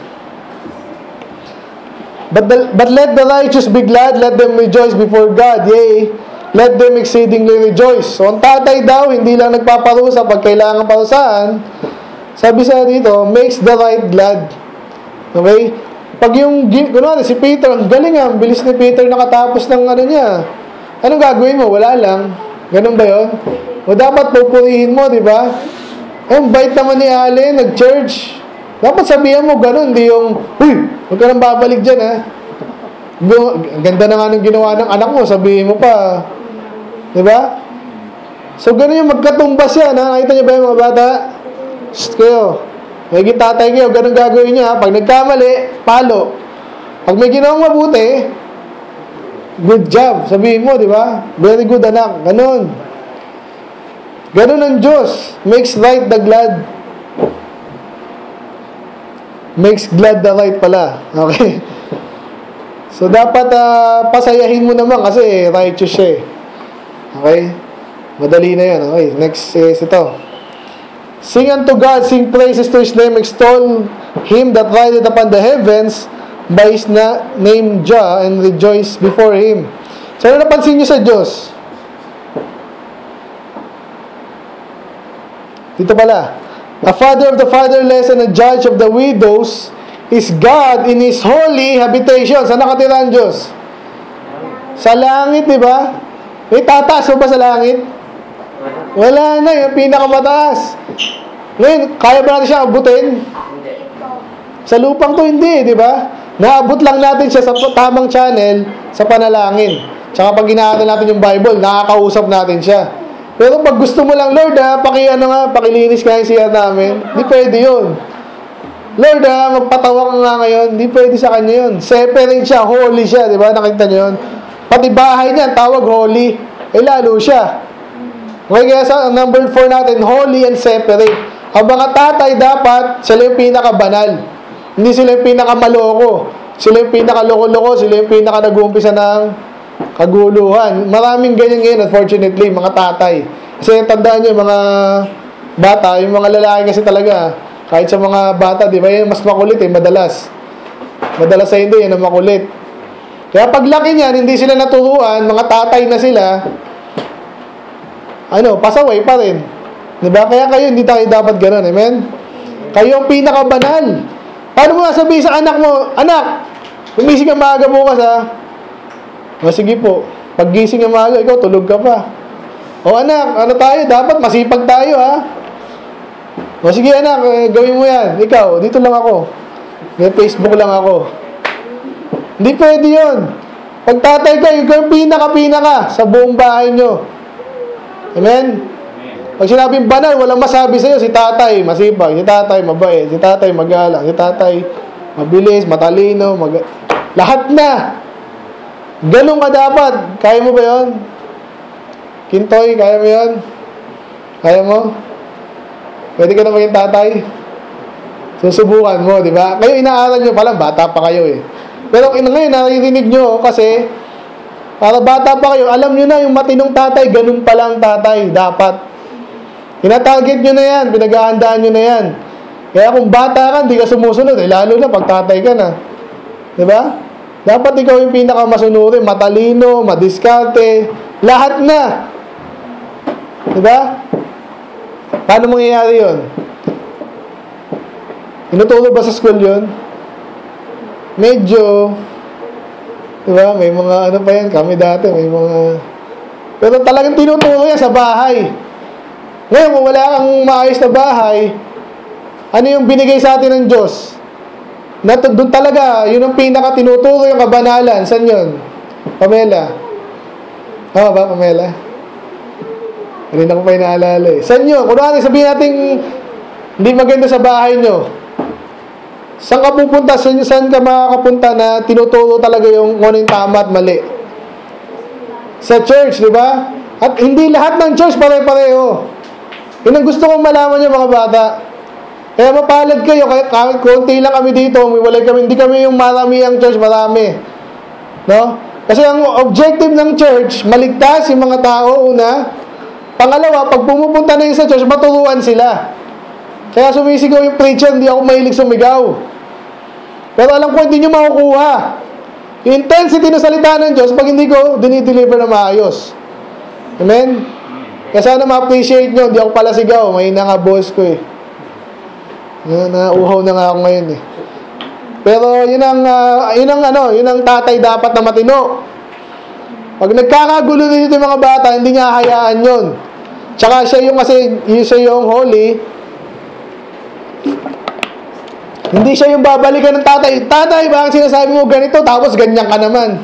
But let the righteous be glad, let them rejoice before God. Yea, let them exceedingly rejoice. So, ang tatay daw, hindi lang nagpaparusa pag kailangan parusahan. Sabi sa dito, makes the right glad. Okay? Pag yung, kunwari, si Peter, ang galing ang bilis ni Peter nakatapos ng niya. Anong gagawin mo? Wala lang. Ganun ba yun? O dapat pupurihin mo, di ba? Ang bait naman ni Ale, nag-church. Dapat sabihan mo ganun, di yung, huwag ka nang babalik dyan, Ang ganda na nga ng ginawa ng anak mo, sabihin mo pa. Di ba? So, ganun yung magkatumbas yan, Nakita niyo ba yung mga bata? Shh, kayo. May tatay kayo, ganun gagawin niya. Pag nagkamali, palo. Pag may ginawang mabuti, good job. Sabihin mo, di ba? Very good, anak. Ganun. Ganun ang Diyos. Makes right the glad. Makes glad the right pala. Okay? So, dapat pasayahin mo naman kasi righteous siya Okay? Madali na yan. Okay, next is ito. Sing unto God, sing praises to His name, extol Him that rideth upon the heavens, by His name Jah, and rejoice before Him. So, ano napansin nyo sa Diyos? Dito pala, a Father of the fatherless and a judge of the widows is God in His holy habitation. Saan nakatira ang Diyos? Sa langit, di ba? May tataas mo ba sa langit? Wala na, yung pinakamataas. Ngayon, kaya ba natin siya abutin? Sa lupang to, hindi, di ba? Naabot lang natin siya sa tamang channel sa panalangin. Tsaka pag ginaaral natin yung Bible, nakakausap natin siya. Pero pag gusto mo lang, Lord, pakilinis ka yung siya namin, di pwede yun. Lord, magpatawa ka nga ngayon, di pwede sa kanya yun. Separate siya, holy siya, di ba? Nakita niyo yun? Pati bahay niya, tawag holy. Lalo siya. Okay, kaya sa number 4 natin, holy and separate. Ang mga tatay dapat, sila yung pinakabanal. Hindi sila yung pinakamaloko. Sila yung pinakaloko-loko, sila yung pinaka-nag-uumpisa ng kaguluhan. Maraming ganyan ngayon, unfortunately, mga tatay. Kasi tandaan nyo, mga bata, yung mga lalaki kasi talaga, kahit sa mga bata, di ba, yung mas makulit madalas. Madalas sa hindi, yan ang makulit. Kaya paglaki niyan, hindi sila naturuan, mga tatay na sila, pasaway pa rin. Diba? Kaya kayo, hindi tayo dapat gano'n. Amen? Kayo ang pinakabanal. Paano mo sabihin sa anak mo, anak, gumising ka maaga bukas ha? O sige po. Pag gising ka maaga, ikaw tulog ka pa. O anak, tayo? Dapat masipag tayo ha? O sige anak, gawin mo yan. Ikaw, dito lang ako. May Facebook lang ako. Hindi pwede yun. Pag tatay ka, ikaw yung pinaka sa buong bahay nyo. Amen? Pag sinabing banal, walang masabi sa'yo, si tatay masipag, si tatay mabait, si tatay magalang, si tatay mabilis, matalino, lahat na. Ganun ka dapat. Kaya mo ba yun? Kintoy, kaya mo yun? Kaya mo? Pwede ka na maging tatay? Susubukan mo, di ba? Kayo inaaral nyo pa lang, bata pa kayo eh. Pero ngayon, naririnig nyo kasi para bata pa kayo, alam nyo na yung matinong tatay, ganun palang tatay, dapat. Tina-target nyo na yan, pinag-aandaan nyo na yan. Kaya kung bata ka, hindi ka sumusunod, lalo na pag tatay ka na. Diba? Dapat ikaw yung pinakamasunurin, matalino, madiskarte, lahat na. Diba? Paano mangyayari yun? Tinuturo ba sa school yun? Medyo, diba? May mga pa yan, kami dati, may mga... Pero talagang tinuturo yan sa bahay. Ngayon, kung wala kang maayos na bahay, ano yung binigay sa atin ng Diyos? Doon talaga, yun ang pinaka-tinuturo yung kabanalan. Saan yun? Pamela? Tama ba, Pamela? Hindi na ko pa inaalala eh. Saan yun? Kung ano, sabihin natin, hindi maganda sa bahay nyo. Saan ka pupunta? Saan ka makakapunta na tinuturo talaga yung kung ano yung tama at mali? Sa church, di ba? At hindi lahat ng church pare-pareho. Yun ang gusto kong malaman yung mga bata. Kaya mapalad kayo, kahit konti lang kami dito, umiwalay kami, hindi kami yung marami ang church, marami. No? Kasi ang objective ng church, maligtas yung mga tao, una. Pangalawa, pag pumupunta na yun sa church, maturuan sila. Kaya sumisigaw yung preacher, hindi ako mahilig sumigaw. Pero alam ko, hindi nyo makukuha. Yung intensity ng salita ng Diyos, pag hindi ko dinideliver na maayos. Amen? Kaya sana ma-appreciate nyo, hindi ako pala sigaw, mahina nga boss ko eh. Nauhaw na nga ako ngayon eh. Pero yun ang tatay dapat na matino. Pag nagkakagulo dito yung mga bata, hindi niya hayaan yun. Tsaka siya yung holy. Hindi siya yung babalikan ng tatay. Tatay, bakit sinasabi mo ganito? Tapos ganyan ka naman.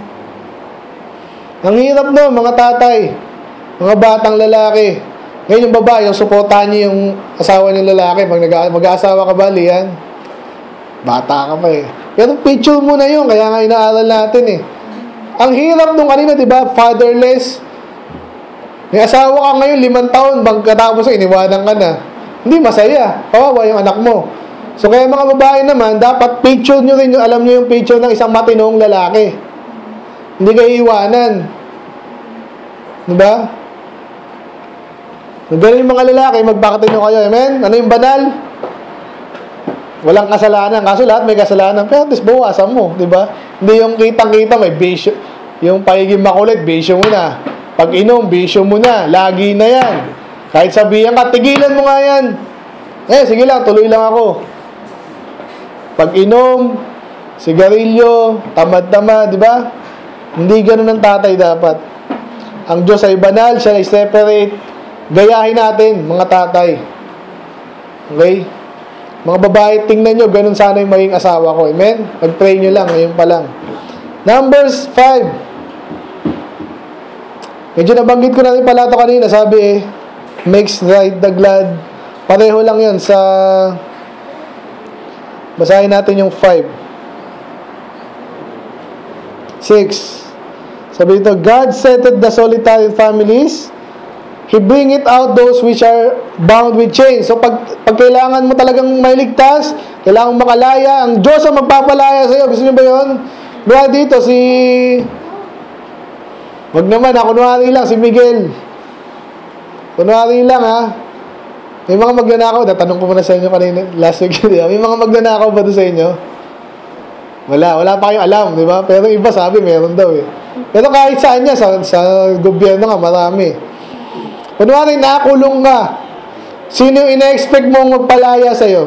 Ang hirap no, mga tatay. Mga batang lalaki. Ngayon yung babae, yung suportahan niyo yung asawa ng lalaki. Pag mag-aasawa ka ba, Lian? Bata ka pa eh. Pero picture mo na yun, kaya nga inaaral natin eh. Ang hirap nung kanina, di ba? Fatherless. May asawa ka ngayon, 5 taon, pagkatapos iniwanan ka na. Hindi masaya. Kawawa yung anak mo. So kaya mga babae naman, dapat picture nyo rin, alam nyo yung picture ng isang matinong lalaki. Hindi kayo iwanan. Di ba? Kung ganun yung mga lalaki, magpakatino kayo. Amen? Ano yung banal? Walang kasalanan. Kaso lahat may kasalanan. Pero at least bawasan mo. Diba? Hindi yung kitang-kita may bisyo. Yung pagiging makulit, bisyo mo na. Pag inom, bisyo mo na. Lagi na yan. Kahit sabihan ka, tigilan mo nga yan. Sige lang, tuloy lang ako. Pag inom, sigarilyo, tamad-tamad, di ba? Hindi ganun ang tatay dapat. Ang Diyos ay banal, siya ay separate. Gayahin natin, mga tatay. Okay? Mga babae, tingnan nyo, ganun sana yung maging asawa ko. Amen? Mag-pray nyo lang, ngayon pa lang. Numbers 5. Medyo nabanggit ko na rin pala ito kanina. Sabi makes right the glad. Pareho lang yun sa... Basahin natin yung 5. 6. Sabi dito, God settled the solitary families. He bring it out those which are bound with chains. So, pag kailangan mo talagang mailigtas, kailangan mo makalaya, ang Diyos ang magpapalaya sa iyo. Gusto niyo ba yun? Doon dito, wag naman, kunwari lang, si Miguel. Kunwari lang, ha? May mga magnanakaw, natanong ko muna sa inyo kanina, last week, may mga magnanakaw ba doon sa inyo? Wala pa kayong alam, di ba? Pero iba sabi, meron daw eh. Pero kahit saan niya, sa gobyerno nga, marami. Kunwari, nakulong ka. Sino yung ina-expect mong magpalaya sa'yo?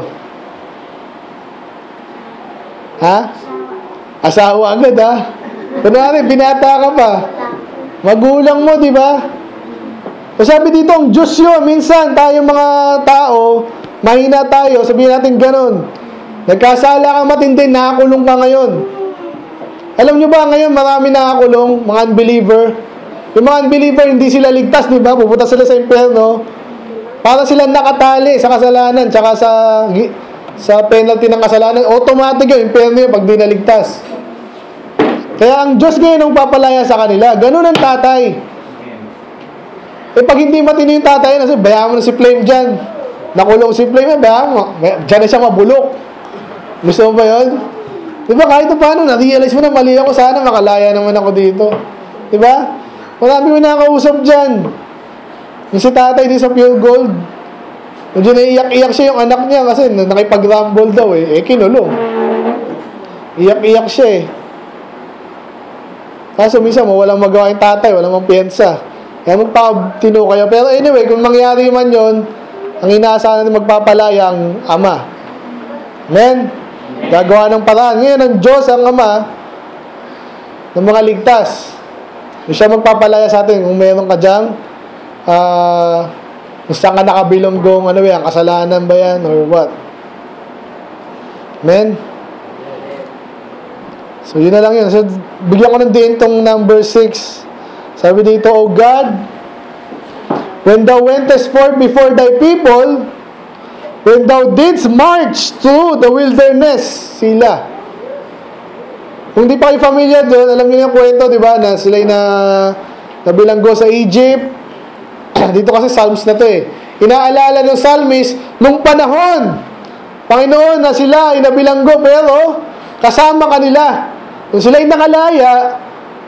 Ha? Asawa agad, ha? Kunwari, binata ka pa. Magulang mo, di ba? So sabi dito, ang Diyos yun. Minsan, tayong mga tao, mahina tayo, sabihin natin ganun. Nagkasala ka matindi, nakakulong ka ngayon. Alam nyo ba, ngayon marami nakakulong, mga unbeliever. Yung mga unbeliever, hindi sila ligtas, di ba? Pupunta sila sa impyerno. Para sila nakatali sa kasalanan, tsaka sa penalty ng kasalanan. Automatic yung impyerno yun pag di naligtas. Kaya ang Diyos ngayon ang papalaya sa kanila. Ganun ang tatay. Pag hindi matino yung tatay, bayaan mo na si Flame dyan. Nakulong si Flame, bayaan mo. Dyan na siya mabulok. Gusto mo ba yun? Diba, kahit paano, na-realize mo na mali ako, sana makalaya naman ako dito. Diba? Marami mo nakakausap dyan. Yung si tatay din sa Pure Gold. Medyo naiiyak-iyak siya yung anak niya kasi nakipag-rumble daw eh. Kinulong. Iyak-iyak siya eh. Kaso minsan, walang magawa yung tatay, walang mampiyansa. Kaya magpakatino kayo. Pero anyway, kung mangyari man yun, ang inaasahan natin magpapalaya ang Ama. Amen? Gagawa ng paraan. Ngayon, ang Diyos, ang Ama, ng mga ligtas. Yung siya magpapalaya sa atin. Kung meron ka dyan, kung saan ka nakabilonggong, ano ba yan, kasalanan ba yan, or what? Amen? So, yun na lang yun. So, bigyan ko ng din itong number 6. Sabi dito, O God, when thou wentest forth before thy people, when thou didst march through the wilderness, sila. Kung di pa kayo familiar doon, alam niyo yung kwento, di ba, na sila'y nabilanggo sa Egypt. Dito kasi Psalms na to eh. Inaalala ng psalmist, nung panahon, Panginoon, na sila ay nabilanggo, pero kasama kanila. Kung sila'y nakalaya,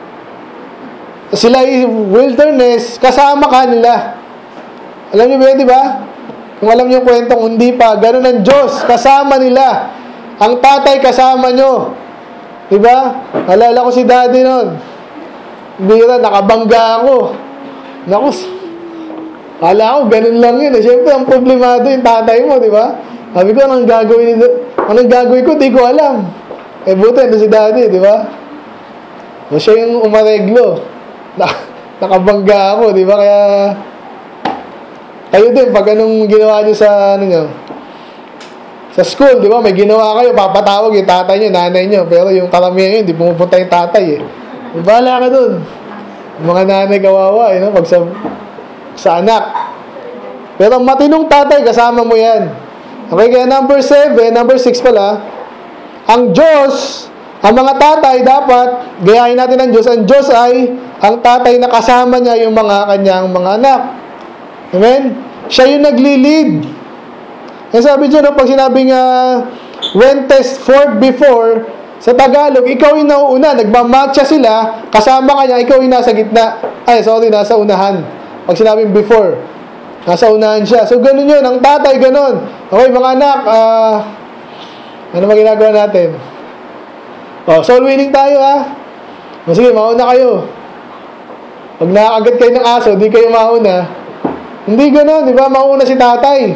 sila ay wilderness, kasama ka nila. Alam niyo ba, di ba? Kung alam niyo yung kwentong hindi pa, ganun ang Diyos, kasama nila. Ang tatay kasama nyo. Di ba? Alala ko si daddy nun. Bira, nakabangga ako. Naku, kala ko, ganun lang yun. Siyempre, ang problemado yung tatay mo, di ba? Sabi ko, anong gagawin ko, di ko alam. Buti, si daddy, di ba? O siya yung umareglo. Nakabangga ako, di ba? Kaya kayo din, pag anong ginawa nyo sa sa school, di ba? May ginawa kayo, papatawag yung tatay nyo, nanay nyo. Pero yung karamihan yun, hindi pumupunta yung tatay eh. Bahala ka dun. Yung mga nanay kawawa, pag sa anak. Pero matinong tatay, kasama mo yan. Okay, kaya number 6 pala, ang Diyos, ang mga tatay dapat, gayahin natin ang Diyos. Ang Diyos ay ang tatay na kasama niya yung kanyang mga anak. Amen? Siya yung nagli-lead. Kaya sabi dyan, pag sinabing wentest forth before, sa Tagalog, ikaw yung nauuna, nagmamatcha sila, kasama ka niya, ikaw yung nasa gitna. Nasa unahan. Pag sinabing before. Nasa unahan siya. So, ganun yun. Ang tatay, ganun. Okay, mga anak, ano ba ginagawa natin? Soul winning tayo, ha? Sige, mauna kayo. Pag nakakagat kayo ng aso, di kayo mauna. Hindi ganun, di ba? Mauna si tatay.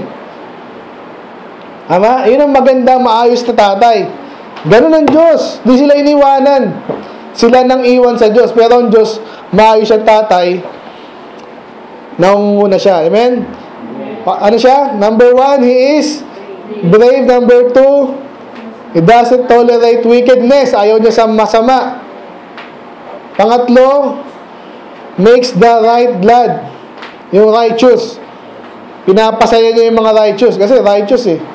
Tama? Yun ang maganda, maayos na tatay. Ganun ang Diyos. Di sila iniwanan. Sila nang iwan sa Diyos. Pero ang Diyos, maayos ang tatay. Naunguna siya. Amen? Ano siya? Number 1, he is brave. Number 2, he doesn't tolerate wickedness. Ayaw niya sa masama. Pangatlo, makes the right glad. Yung righteous. Pinapasaya niya yung mga righteous. Kasi righteous eh.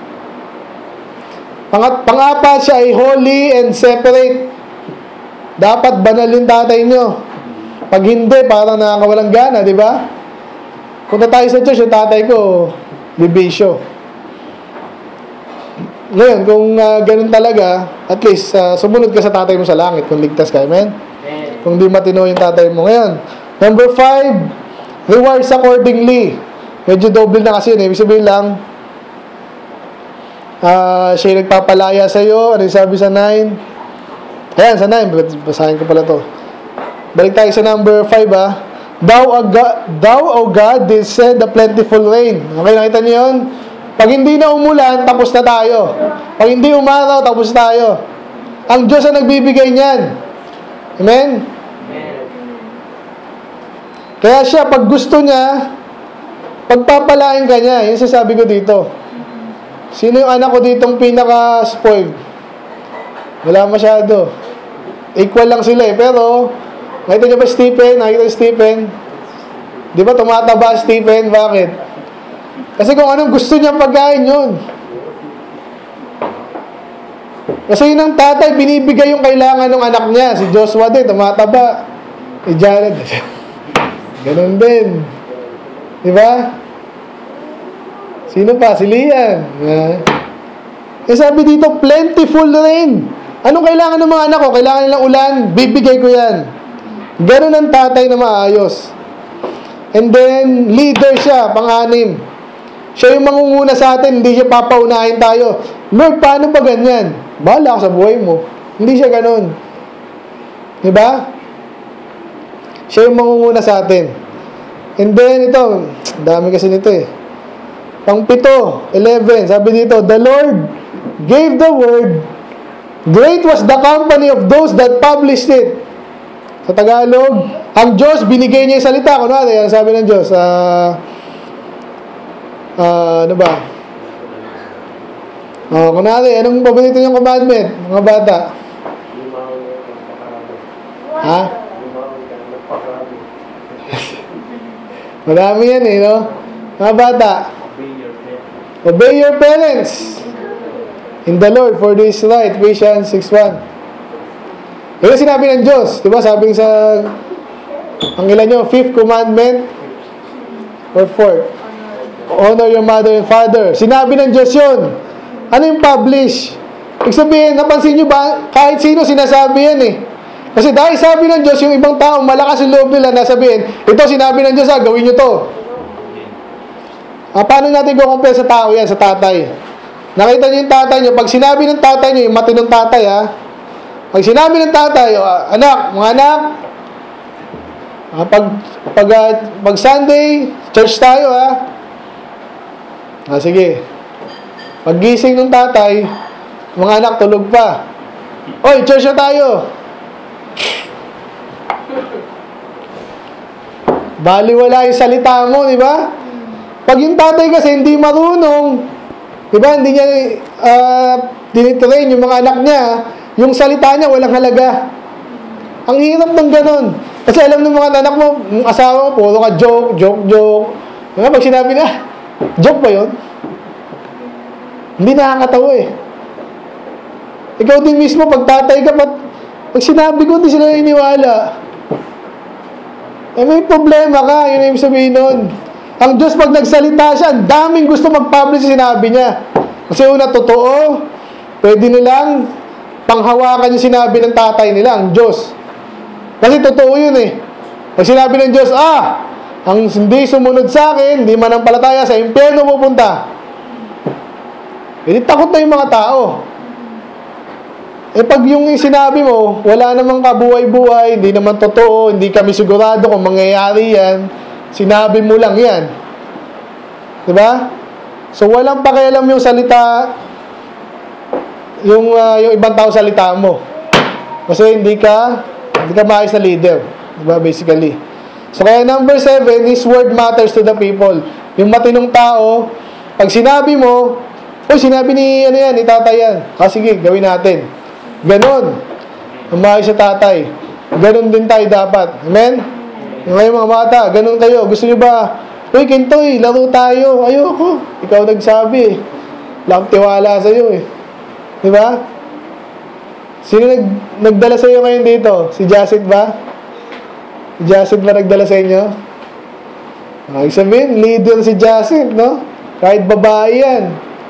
Pang-apat siya ay holy and separate. Dapat banal yung tatay nyo. Pag hindi, parang nakakawalang gana, di ba? Punta tayo sa church, yung tatay ko, bibisyo. Ngayon, kung ganun talaga, at least, sumunod ka sa tatay mo sa langit kung ligtas ka, amen? Kung di matino yung tatay mo. Ngayon, number 5, rewards accordingly. Medyo double na kasi yun, ibig sabihin lang, siya yung nagpapalaya sa'yo. Ano yung sabi sa 9? Ayan, sa 9. Basahin ko pala to. Balik tayo sa number 5, ha. Thou, O God, did send the plentiful rain. Okay, nakita niyo yun? Pag hindi na umulan, tapos na tayo. Pag hindi umaraw, tapos tayo. Ang Diyos ang nagbibigay niyan. Amen? Kaya siya, pag gusto niya, pagpapalain ka niya. Yun sasabi ko dito. Sino yung anak ko ditong pinaka-spoiled? Wala masyado. Equal lang sila eh. Pero, nakita niyo ba Stephen? Nakita niyo Stephen? Di ba tumataba Stephen? Bakit? Kasi kung anong gusto niya pagkain yun. Kasi yun ang tatay, binibigay yung kailangan ng anak niya. Si Joshua din, tumataba. Si Jared. Ganun din. Di ba? Sino pa? Si Lian. Sabi dito, plentiful rain. Anong kailangan ng mga anak ko? Kailangan nilang ulan? Bibigay ko yan. Ganun ang tatay na maayos. And then, leader siya, pang-anim. Siya yung mangunguna sa atin, hindi siya papaunahin tayo. Lord, paano ba ganyan? Bahala ka sa buhay mo. Hindi siya ganun. Diba? Siya yung mangunguna sa atin. And then, ito, dami kasi nito eh. Pang-pito, 11, sabi dito, the Lord gave the word, great was the company of those that published it. Sa Tagalog, ang Diyos, binigay niya yung salita. Kunwari, ang sabi ng Diyos, ano ba? Kunwari, anong paborito niyong commandment, mga bata? Ha? Marami yan eh, no? Mga bata, obey your parents in the Lord, for this right. Ephesians 6:1. Ito sinabi ng Diyos, di ba? Sabi sa, ang ilan nyo, 5th commandment or 4th? Honor your mother and father. Sinabi ng Diyos yun. Ano yung publish? Ibig sabihin, napansin nyo ba? Kahit sino sinasabi yan eh. Kasi dahil sabi ng Diyos, yung ibang tao, malakas yung loob nila na sabihin, ito sinabi ng Diyos, gawin nyo to. Paano natin compare sa tao yan, sa tatay? Nakita nyo yung tatay nyo, pag sinabi ng tatay nyo, yung matinong tatay ha, pag sinabi ng tatay, anak, mga anak, pag Sunday, church tayo ha. Sige. Pag gising ng tatay, mga anak tulog pa. Oy, church na tayo. Baliwala yung salita mo, di ba? Pag yung tatay kasi hindi marunong, di ba, hindi niya dinitrain yung mga anak niya, yung salita niya walang halaga. Ang hirap ng ganun. Kasi alam ng mga anak mo, yung asawa mo, puro ka joke. Pag sinabi na, joke ba yun? Hindi nakakatawa eh. Ikaw din mismo, pag tatay ka, pag sinabi ko, hindi sila iniwala. May problema ka, yun yung sabihin nun. Ang Diyos, pag nagsalita siya, ang daming gusto mag-publish sinabi niya. Kasi una, totoo, pwede nilang panghawakan yung sinabi ng tatay nila, ang Diyos. Kasi totoo yun eh. Pag sinabi ng Diyos, Ang hindi sumunod sa akin, hindi manampalataya, sa impyerno pupunta. Takot na yung mga tao. Pag yung sinabi mo, wala namang kabuhay-buhay, hindi naman totoo, hindi kami sigurado kung mangyayari yan, sinabi mo lang yan. Diba? So, walang pakialam yung salita, yung ibang tao salita mo. Kasi hindi ka maayos na leader. Diba? Basically. So, kaya number 7, His word matters to the people. Yung matinong tao, pag sinabi mo, sinabi ni tatay yan. Sige, gawin natin. Ganon. Umayos sa tatay. Ganon din tayo dapat. Amen? Ngayon mga bata, ganon kayo. Gusto nyo ba? Kintoy, laro tayo. Ayoko. Ikaw nagsabi. Lang tiwala sa'yo eh. Diba? Sino nagdala sa'yo ngayon dito? Si Jacid ba? Si Jacid ba nagdala sa inyo? Sabihin, leader si Jacid, no? Kahit babae yan.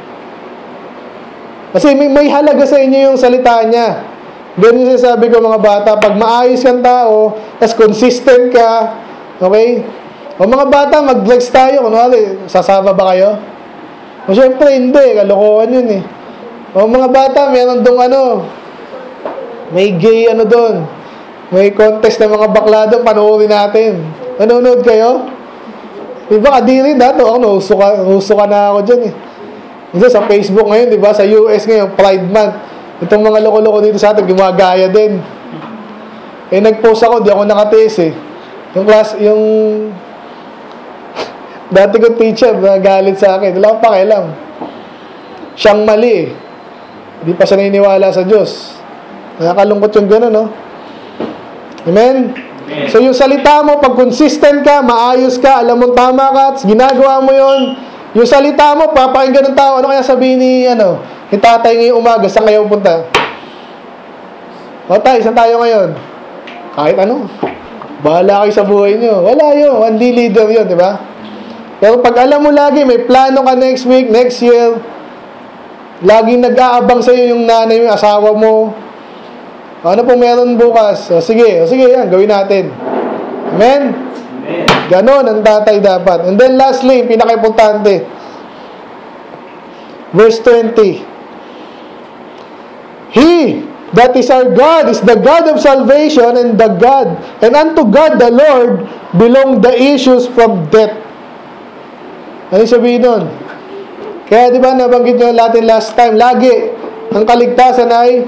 Kasi may halaga sa inyo yung salita niya. Ganun yung sasabi ko mga bata, pag maayos kang tao, tas consistent ka, okay? O mga bata, mag-flex tayo. Sasama ba kayo? O syempre, hindi. Kalokohan yun eh. O mga bata, meron dong may gay doon. May contest ng mga bakla doon, panoorin natin. Nanonood kayo? Diba, kadiri dato. Huso ka na ako dyan eh. Kasi sa Facebook ngayon, di ba? Sa US ngayon, Pride Month. Itong mga loko-loko dito sa atin, gumagaya din. Nag-post ako, di ako nakatiis eh. Yung dati ko teacher, nagalit sa akin. Wala akong pakialam. Siyang mali eh. Hindi pa siya naniniwala sa Diyos. Nakakalungkot yung gano'n, no? Amen? So yung salita mo, pag consistent ka, maayos ka, alam mong tama ka, ginagawa mo yon. Yung salita mo, papakinggan ng tao, ano kaya sabihin ni tatay ngayong umaga, saan kayo pupunta? Tay, saan tayo ngayon? Kahit ano. Bahala kayo sa buhay nyo. Wala yun. Only leader yun, di ba? Pero pag alam mo lagi, may plano ka next week, next year, laging nag-aabang sa'yo yung nanay mo, yung asawa mo. Ano pong meron bukas? Sige yan, gawin natin. Amen? Ganon ang tatay dapat. And then lastly, pinaka-importante, verse 20. He that is our God is the God of salvation, and unto God the Lord belong the issues from death. Ano sabihin nun? Kaya di ba nabanggit nyo natin last time, lagi ang kaligtasan ay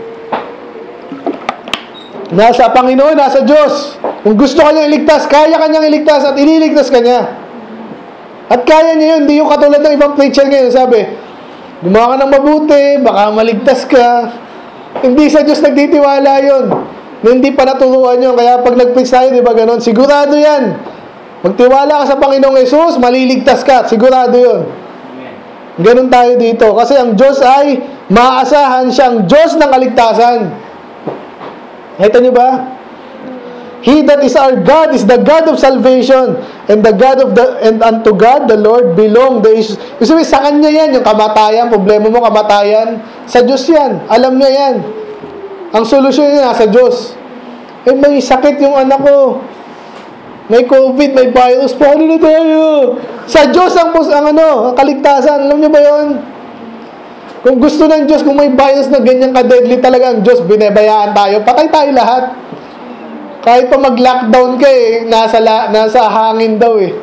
nasa Panginoon, nasa Diyos. Kung gusto kanyang iligtas, kaya kanyang iligtas at ililigtas kanya. At kaya niya yun, hindi yung katulad ng ibang preacher ngayon. Sabi, gumawa ka ng mabuti, baka maligtas ka. Hindi sa Diyos nagtitiwala yun. Hindi pa naturuan yun. Kaya pag nag-preach tayo, di ba ganon? Sigurado yan. Magtiwala ka sa Panginoong Jesus, maliligtas ka. Sigurado yun. Ganon tayo dito. Kasi ang Diyos ay maaasahan siyang Diyos ng kaligtasan. Nakita niyo ba? He that is our God is the God of salvation, and unto God the Lord belong the issues. Kasi sa kanya yan, yung kamatayan, problema mo kamatayan, sa Diyos yan. Alam niya yan. Ang solusyon niya nasa Diyos. May sakit yung anak ko. May COVID, may virus, paano na tayo? Sa Diyos ang kaligtasan. Alam niyo ba yun? Kung gusto ng Diyos, kung may virus na ganyan ka-deadly talaga ang Diyos, binabayaan tayo, patay tayo lahat. Kahit pa mag-lockdown ka nasa hangin daw eh.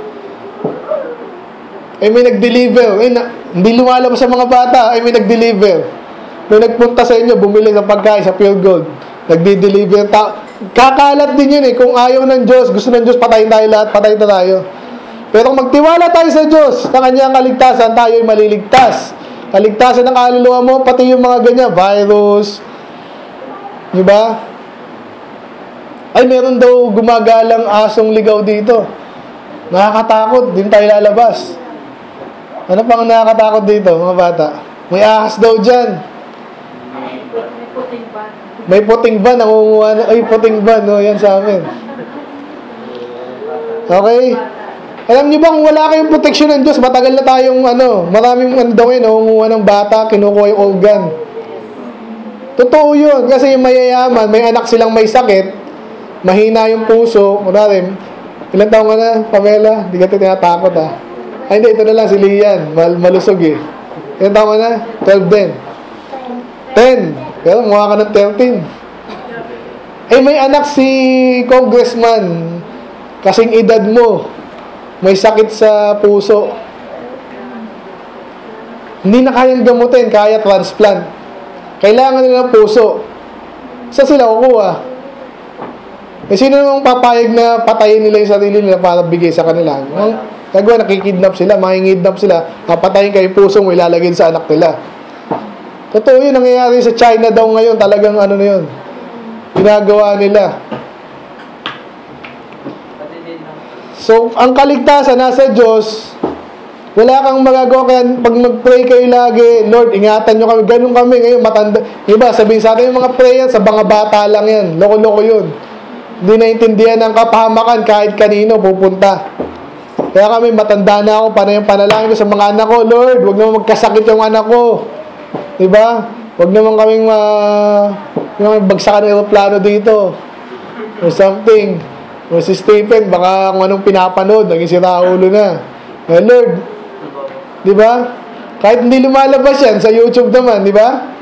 May nag-deliver. Hindi lumalabas sa mga bata. May nag-deliver. May nagpunta sa inyo, bumili ng pagkain sa Pure Gold. Nagdi-deliver. Kakalat din yun eh. Kung ayaw ng Diyos, gusto ng Diyos, patayin tayo lahat, patayin na tayo. Pero kung magtiwala tayo sa Diyos, sa kanyang kaligtasan, tayo ay maliligtas. Kaligtasan ng kaluluwa mo, pati yung mga ganyan, virus. Diba? Ay, meron daw gumagalang asong ligaw dito. Nakakatakot, din tayo lalabas. Ano pang nakakatakot dito, mga bata? May ahas daw dyan. May puting van, nangunguha. Ay, puting van, yan sa amin. Okay? Alam niyo ba, kung wala kayong proteksyon ng Diyos, matagal na tayong, maraming daw nangunguha ng bata, kinukuha yung organ. Totoo yun, kasi yung mayayaman, may anak silang may sakit, mahina yung puso, Ilan taong ka na, Pamela? Hindi ka tinatakot, ha? Ay, hindi. Ito na lang, si Lian. Malusog, eh. Ilan taong ka na? 12 din. 10. Pero mukha ka ng 13. Eh, may anak si congressman. Kasing edad mo. May sakit sa puso. Hindi na kayang gamutin, kaya transplant. Kailangan nila ng puso. Saan sila kukuha? Eh, sino namang papayag na patayin nila yung sarili nila para bigay sa kanila? Kagwa, nakikidnap sila, makingidnap sila, papatayin kayo puso mo, ilalagay sa anak nila. Totoo yun, nangyayari sa China daw ngayon, talagang ano na yun. Ginagawa nila. So, ang kaligtasan nasa Diyos. Wala kang magagawa, kaya pag mag-pray kayo lagi, Lord, ingatan nyo kami. Ganun kami ngayon, matanda. Iba, sabihin sa atin yung mga prayer, sa mga bata lang yan. Loko-loko yun. Hindi naintindihan ng kapahamakan kahit kanino pupunta. Kaya kami, matanda na ako, paano yung panalangin ko sa mga anak ko, Lord, huwag naman magkasakit yung anak ko. Diba? Huwag naman kaming bagsakan ng aeroplano dito. Or something. O si Stephen, baka kung anong pinapanood, naging sira ulo na. Lord, di ba? Kahit hindi lumalabas yan sa YouTube naman, di ba?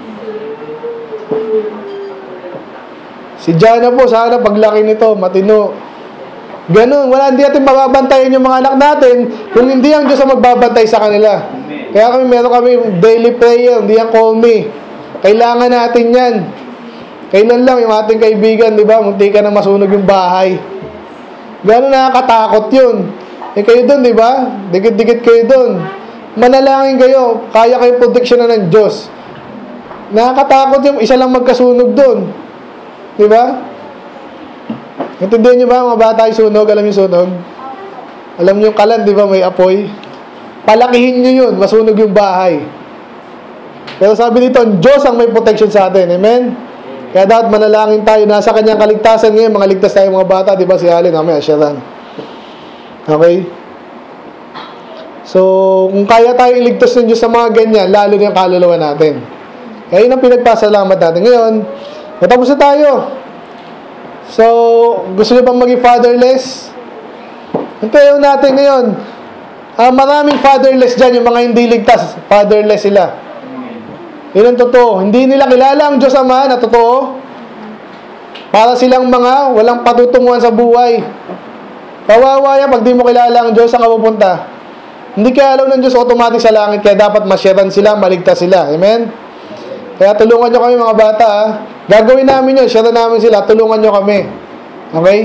Si Jana po, sana paglaki nito, matino. Ganun, hindi natin mababantayan yung mga anak natin kung hindi ang Diyos ang magbabantay sa kanila. Kaya meron kami daily prayer, hindi yan call me. Kailangan natin yan. Kailan lang yung ating kaibigan, di ba? Munti ka na masunog yung bahay. Ganun, nakakatakot yun. Eh kayo doon, di ba? Dikit-dikit kayo doon. Manalangin kayo. Kaya kayong proteksyonan ng Diyos. Nakakatakot yung isa lang magkasunog doon. Di ba? Intindihan nyo ba mga bata yung sunog? Alam yung sunog? Alam nyo yung kalan, di ba? May apoy. Palakihin nyo yun. Masunog yung bahay. Pero sabi dito, ang Diyos ang may protection sa atin. Amen? Kaya dapat manalangin tayo. Nasa kanyang kaligtasan ngayon. Mga ligtas tayo mga bata. Di ba si Allen? May asyaran. Okay? So, kung kaya tayo iligtas ng Diyos sa mga ganyan, lalo na yung kaluluwa natin. Kaya yun ang pinagpasalamat natin. Ngayon, matapos na tayo. So, gusto nyo bang maging fatherless? Hintayin natin ngayon. Maraming fatherless dyan, yung mga hindi ligtas. Fatherless sila. Yun ang totoo. Hindi nila kilala ang Diyos Ama na totoo. Para silang mga walang patutunguhan sa buhay. Kawawa yan pag di mo kilala ang Diyos, saan ka pupunta? Hindi kaya alaw ng Diyos automatic sa langit, kaya dapat masyaran sila, maligtas sila. Amen? Kaya tulungan nyo kami mga bata, ha? Gagawin namin yun, syaran namin sila, tulungan nyo kami. Okay?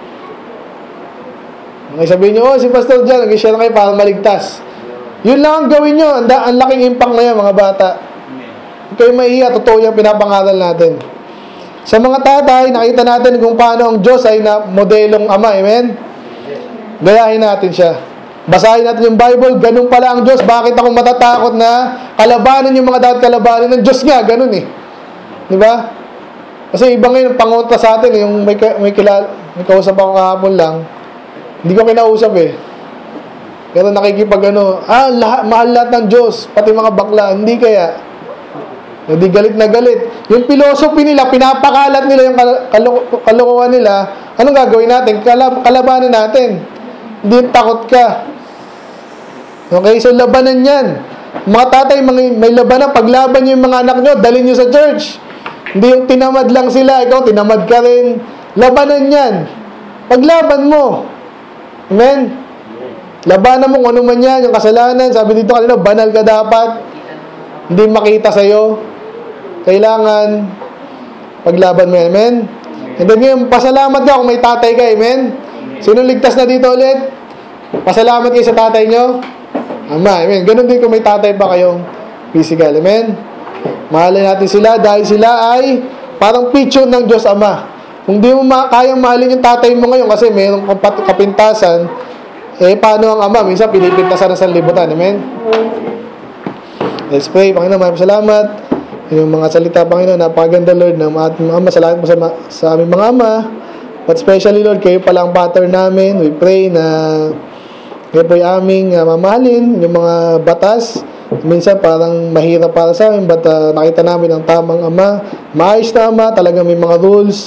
Okay, sabihin nyo, si Pastor John, nag-share kayo para maligtas. Yun lang ang gawin nyo, ang laking impact na yan mga bata. Huwag kayo maiiya, totoo yung pinapangaral natin. Sa mga tatay, nakita natin kung paano ang Diyos ay na modelong ama. Amen? Gayahin natin siya. Basahin natin yung Bible. Ganun pala ang Diyos. Bakit ako matatakot na kalabanin yung mga dapat kalabanin ng Diyos nga? Ganun eh. Diba? Kasi iba ngayon, pangontra sa atin. Yung may kausap ako kahapon lang. Hindi ko kinausap eh. Pero nakikipag mahal lahat ng Diyos. Pati mga bakla. Hindi kaya. Hindi galit na galit. Yung philosophy nila, pinapakalat nila yung kalokohan nila. Anong gagawin natin? Kalabanin natin. Hindi takot ka. Okay, so labanan yan. Mga tatay, may labanan. Paglaban nyo yung mga anak nyo, dalhin nyo sa church. Hindi yung tinamad lang sila. Ikaw, tinamad ka rin. Labanan yan. Paglaban mo. Amen? Labanan mo kung ano man yan. Yung kasalanan, sabi dito kanina, banal ka dapat. Hindi makita sa'yo. Kailangan paglaban mo yan. Amen? And then ngayon, pasalamat ka kung may tatay ka. Amen? Sino ligtas na dito ulit? Pasalamat kayo sa tatay nyo? Ama, amen. Ganun din kung may tatay pa kayong physical. Amen? Mahalin natin sila dahil sila ay parang picture ng Diyos Ama. Kung di mo kayang mahalin yung tatay mo ngayon kasi mayroong kapintasan, paano ang Ama? Minsan pinipintasan ng sanlibutan. Amen? Let's pray. Panginoon, maraming salamat. Yung mga salita, Panginoon, napakaganda, Lord, ng ating mga ama. Salamat mo sa aming mga ama. But especially, Lord, kayo pala ang pattern namin. We pray na kayo po yung aming mamahalin, yung mga batas. Minsan parang mahirap para sa amin, but nakita namin ang tamang ama. Maayos na ama, talagang may mga rules.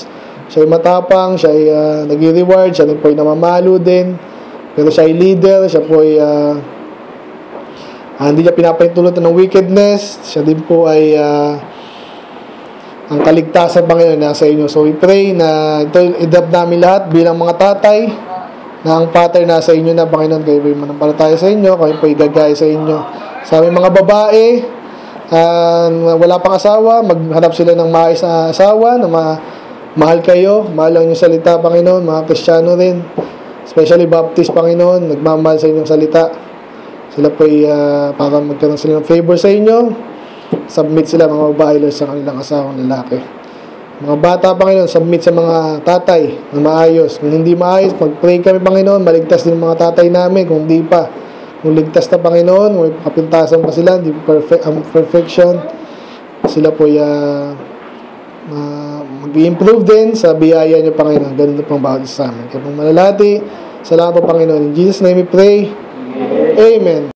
Siya ay matapang, siya ay nag-reward, siya din po ay namamalo din. Pero siya ay leader, siya po ay hindi niya pinapahintulutan ng wickedness. Siya din po ay ang kaligtasan, Panginoon, nasa inyo. So we pray na ito i-drop namin lahat bilang mga tatay, na ang pattern nasa inyo na, Panginoon. Kayo po yung manampalataya sa inyo, kayo po igagaya sa inyo. Sa aming mga babae, wala pang asawa, maghanap sila ng maayos na asawa, na mahal kayo, mahal ang inyong salita, Panginoon. Mga Kristiyano rin, especially Baptist, Panginoon, nagmamahal sa inyong salita. Sila po ay para magkaroon sila ng favor sa inyo. Submit sila, mga babae, sa kanilang asawang lalaki. Mga bata, Panginoon, submit sa mga tatay na maayos. Kung hindi maayos, mag-pray kami, Panginoon, maligtas din mga tatay namin. Kung hindi pa, kung ligtas na, Panginoon, may kapintasan pa sila, hindi perfection, sila po ay mag-improve din sa biyaya niyo, Panginoon. Ganun na pang bawat isa sa amin. Kaya pong malalati, salamat po, Panginoon. In Jesus' name we pray. Amen.